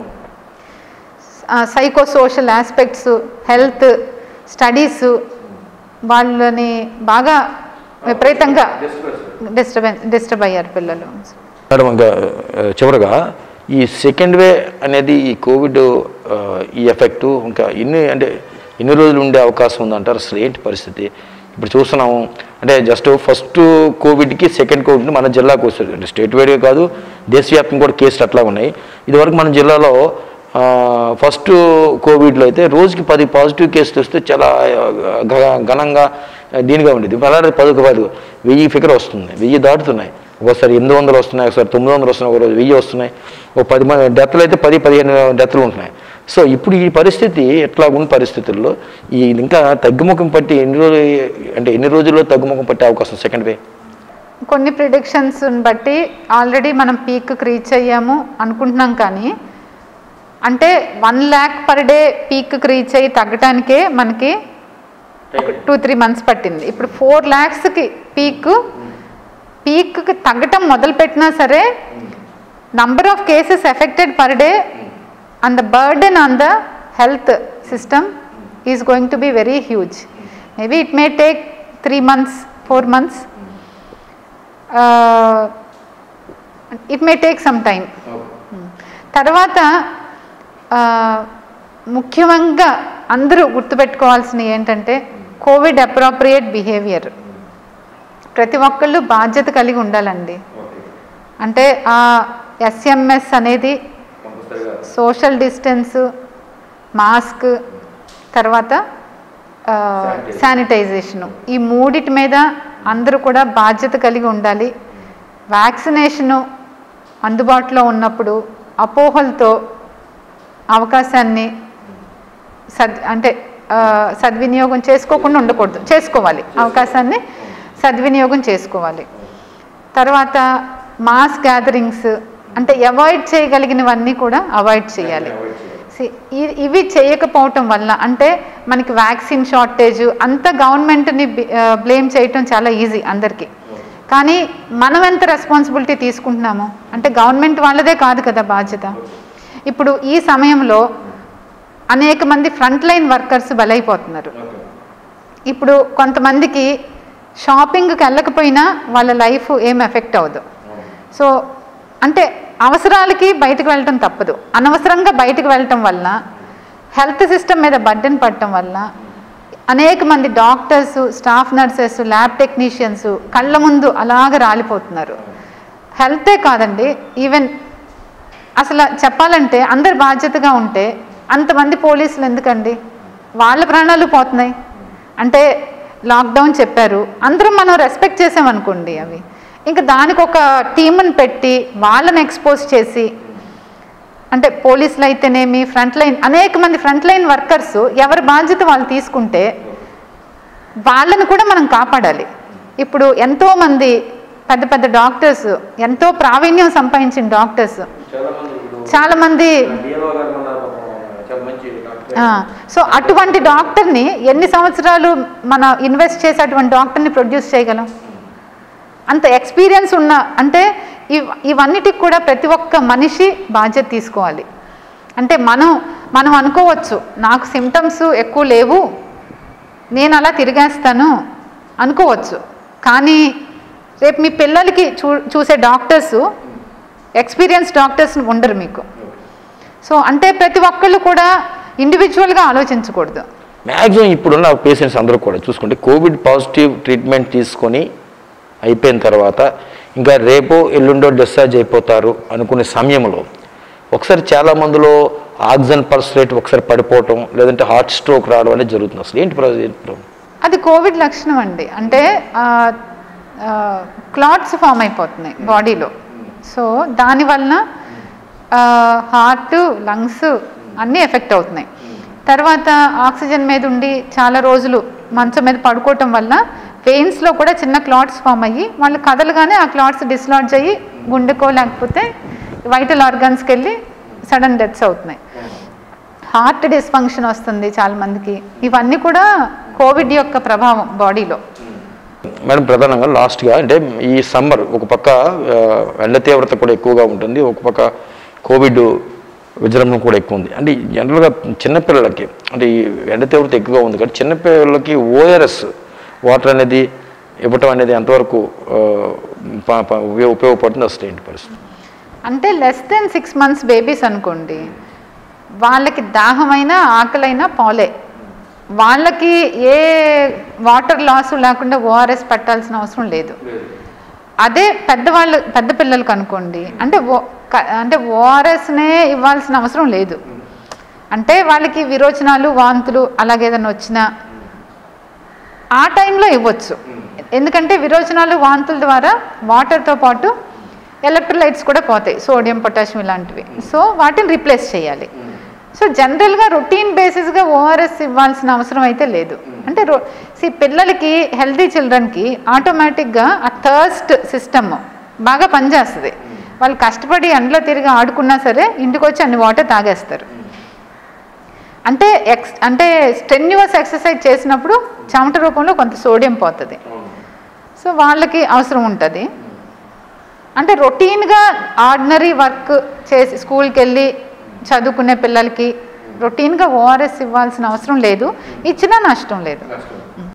సైకోసోషల్ ఆస్పెక్ట్స్, హెల్త్ స్టడీస్ వాళ్ళని బాగా విపరీతంగా డిస్టర్బ్ అయ్యారు పిల్లలు. మేడం, ఇంకా చివరగా ఈ సెకండ్ వే అనేది ఈ కోవిడ్ ఈ ఎఫెక్టు ఇంకా ఎన్ని రోజులు ఉండే అవకాశం ఉందంటారు? అసలు ఏంటి పరిస్థితి ఇప్పుడు చూస్తున్నాము? అంటే జస్ట్ ఫస్ట్ కోవిడ్కి సెకండ్ కోవిడ్ని మన జిల్లాకు వస్తుంది, అంటే స్టేట్ వైడ్గా కాదు, దేశవ్యాప్తంగా కూడా కేసులు అట్లా ఉన్నాయి. ఇదివరకు మన జిల్లాలో ఫస్ట్ కోవిడ్లో అయితే రోజుకి 10 పాజిటివ్ కేసులు వస్తే చాలా ఘనంగా దీనిగా ఉండేది. అలాగే 10,000 ఫిగర్ వస్తుంది, 1000 దాటుతున్నాయి, ఒకసారి 800 వస్తున్నాయి, ఒకసారి 900 వస్తున్నాయి, ఒక రోజు 1000 వస్తున్నాయి, ఒక 10 మంది డెత్లు అయితే 10-15 డెత్లు ఉంటున్నాయి. సో ఇప్పుడు ఈ పరిస్థితి ఎట్లా ఉన్న పరిస్థితుల్లో ఈ ఇంకా తగ్గుముఖం పట్టి ఎన్ని రోజుల్లో తగ్గుముఖం పట్టే అవకాశం సెకండ్ వే? కొన్ని ప్రిడిక్షన్స్ బట్టి ఆల్రెడీ మనం పీక్కి రీచ్ అయ్యాము అనుకుంటున్నాం, కానీ అంటే 1 lakh per day పీక్కి రీచ్ అయ్యి తగ్గటానికే మనకి 2-3 months పట్టింది. ఇప్పుడు 4 lakhsకి పీక్కి తగ్గటం మొదలుపెట్టినా సరే, number of cases affected per day and the burden on the health system is going to be very huge. Maybe it may take 3 months, 4 months, it may take some time. తర్వాత ముఖ్యంగా అందరూ గుర్తుపెట్టుకోవాల్సినవి ఏంటంటే Covid appropriate behaviour. ప్రతి ఒక్కళ్ళు బాధ్యత కలిగి ఉండాలండి. అంటే ఆ SMS అనేది సోషల్ డిస్టెన్స్, మాస్క్, తర్వాత శానిటైజేషను, ఈ మూడిటి మీద అందరూ కూడా బాధ్యత కలిగి ఉండాలి. వ్యాక్సినేషను అందుబాటులో ఉన్నప్పుడు అపోహలతో అవకాశాన్ని సద్వినియోగం చేసుకోకుండా ఉండకూడదు, చేసుకోవాలి, అవకాశాన్ని సద్వినియోగం చేసుకోవాలి. తర్వాత మాస్ గ్యాదరింగ్స్ అంటే అవాయిడ్ చేయగలిగినవన్నీ కూడా అవాయిడ్ చేయాలి. ఇవి చేయకపోవటం వల్ల అంటే మనకి వ్యాక్సిన్ షార్టేజ్ అంతా గవర్నమెంట్ని బ్లేమ్ చేయటం చాలా ఈజీ అందరికీ. కానీ మనం ఎంత రెస్పాన్సిబిలిటీ తీసుకుంటున్నాము అంటే గవర్నమెంట్ వాళ్ళదే కాదు కదా బాధ్యత. ఇప్పుడు ఈ సమయంలో అనేక మంది ఫ్రంట్ లైన్ వర్కర్స్ బలైపోతున్నారు. ఇప్పుడు కొంతమందికి షాపింగ్కి వెళ్ళకపోయినా వాళ్ళ లైఫ్ ఏం ఎఫెక్ట్ అవ్వదు. సో అంటే అవసరాలకి బయటకు వెళ్ళటం తప్పదు, అనవసరంగా బయటకు వెళ్ళటం వల్ల హెల్త్ సిస్టమ్ మీద బర్డెన్ పడటం వల్ల అనేక మంది doctors, staff nurses, lab technicians కళ్ళ ముందు అలాగ రాలిపోతున్నారు. హెల్తే కాదండి, ఈవెన్ అసలు చెప్పాలంటే అందరు బాధ్యతగా ఉంటే అంతమంది పోలీసులు ఎందుకండి, వాళ్ళ ప్రాణాలు పోతున్నాయి. అంటే లాక్డౌన్ చెప్పారు, అందరం మనం రెస్పెక్ట్ చేసామనుకోండి, అవి ఇంకా దానికి ఒక టీంని పెట్టి వాళ్ళని ఎక్స్పోజ్ చేసి అంటే పోలీసులు అయితేనేమి అనేక మంది ఫ్రంట్ లైన్ వర్కర్స్ ఎవరి బాధ్యత వాళ్ళు తీసుకుంటే వాళ్ళని కూడా మనం కాపాడాలి. ఇప్పుడు ఎంతోమంది పెద్ద పెద్ద డాక్టర్స్, ఎంతో ప్రావీణ్యం సంపాదించిన డాక్టర్స్ చాలామంది, సో అటువంటి డాక్టర్ని ఎన్ని సంవత్సరాలు మనం ఇన్వెస్ట్ చేసి అటువంటి డాక్టర్ని ప్రొడ్యూస్ చేయగలం? అంత ఎక్స్పీరియన్స్ ఉన్న అంటే ఇవన్నిటికి కూడా ప్రతి ఒక్క మనిషి బాధ్యత తీసుకోవాలి. అంటే మనం అనుకోవచ్చు నాకు సిమ్టమ్స్ ఎక్కువ లేవు, నేను అలా తిరిగేస్తాను అనుకోవచ్చు. కానీ రేపు మీ పిల్లలకి చూసే డాక్టర్స్ ఎక్స్పీరియన్స్ డాక్టర్స్ ఉండరు మీకు. సో అంటే ప్రతి ఒక్కళ్ళు కూడా ఇండివిజువల్గా ఆలోచించకూడదు. మ్యాక్సిమం ఇప్పుడున్న పేషెంట్స్ అందరూ కూడా చూసుకుంటే కోవిడ్ పాజిటివ్ ట్రీట్మెంట్ తీసుకొని అయిపోయిన తర్వాత ఇంకా రేపో ఎల్లుండో డిశ్చార్జ్ అయిపోతారు అనుకునే సమయంలో ఒకసారి చాలా మందిలో ఆక్సిజన్ పల్స్ రేట్ ఒకసారి పడిపోవటం, లేదంటే హార్ట్ స్ట్రోక్ రావడం అనేది జరుగుతుంది. అసలు ఏంటి ప్రాబ్లం? అది కోవిడ్ లక్షణం అండి. అంటే క్లాట్స్ ఫామ్ అయిపోతున్నాయి బాడీలో. సో దానివలన హార్ట్, లంగ్స్ అన్నీ ఎఫెక్ట్ అవుతున్నాయి. తర్వాత ఆక్సిజన్ మీద ఉండి చాలా రోజులు మంచం మీద పడుకోవటం వల్ల వెయిన్స్లో కూడా చిన్న క్లాట్స్ ఫామ్ అయ్యి వాళ్ళు కదలగానే ఆ క్లాట్స్ డిస్లాడ్జ్ అయ్యి గుండెకో లేకపోతే వైటల్ ఆర్గాన్స్కి వెళ్ళి సడన్ డెత్స్ అవుతున్నాయి. హార్ట్ డిస్ఫంక్షన్ వస్తుంది చాలామందికి. ఇవన్నీ కూడా కోవిడ్ యొక్క ప్రభావం బాడీలో. మేడం, ప్రధానంగా లాస్ట్గా అంటే ఈ సమ్మర్ ఒక పక్క ఎండ తీవ్రత కూడా ఎక్కువగా ఉంటుంది, ఒక పక్క కోవిడ్ విజృంభణ కూడా ఎక్కువ ఉంది. అంటే జనరల్గా చిన్నపిల్లలకి అంటే ఈ ఎండ తీవ్రత ఎక్కువగా ఉంది కానీ చిన్నపిల్లలకి ఓఆర్ఎస్ వాటర్ అనేది ఇవ్వటం అనేది ఎంతవరకు ఉపయోగపడుతుంది? అసలు ఏంటి పరిస్థితి? అంటే లెస్ దెన్ 6 months బేబీస్ అనుకోండి, వాళ్ళకి దాహమైనా ఆకలైనా పాలే. వాళ్ళకి ఏ వాటర్ లాస్ లేకుండా ఓఆర్ఎస్ పట్టాల్సిన అవసరం లేదు. అదే పెద్ద పిల్లలకు అనుకోండి, అంటే ఓఆర్ఎస్నే ఇవ్వాల్సిన అవసరం లేదు. అంటే వాళ్ళకి విరోచనాలు, వాంతులు అలాగేదన్నా వచ్చినా ఆ టైంలో ఇవ్వచ్చు. ఎందుకంటే విరోచనాలు, వాంతుల ద్వారా వాటర్తో పాటు ఎలక్ట్రోలైట్స్ కూడా పోతాయి, సోడియం, పొటాషియం ఇలాంటివి. సో వాటిని రీప్లేస్ చేయాలి. సో జనరల్గా రొటీన్ బేసిస్గా ఓఆర్ఎస్ ఇవ్వాల్సిన అవసరం అయితే లేదు. అంటే పిల్లలకి, హెల్తీ చిల్డ్రన్కి ఆటోమేటిక్గా ఆ థర్స్ట్ సిస్టమ్ బాగా పనిచేస్తుంది. వాళ్ళు కష్టపడి ఎండలో తిరిగి ఆడుకున్నా సరే ఇంటికి వచ్చి అన్ని వాటర్ తాగేస్తారు. అంటే స్ట్రెన్యూస్ ఎక్సర్సైజ్ చేసినప్పుడు చెమట రూపంలో కొంత సోడియం పోతుంది. సో వాళ్ళకి అవసరం ఉంటుంది. అంటే రొటీన్గా ఆర్డినరీ వర్క్ చేసి స్కూల్కి వెళ్ళి చదువుకునే పిల్లలకి రొటీన్గా ఓఆర్ఎస్ ఇవ్వాల్సిన అవసరం లేదు, ఇచ్చినా నష్టం లేదు.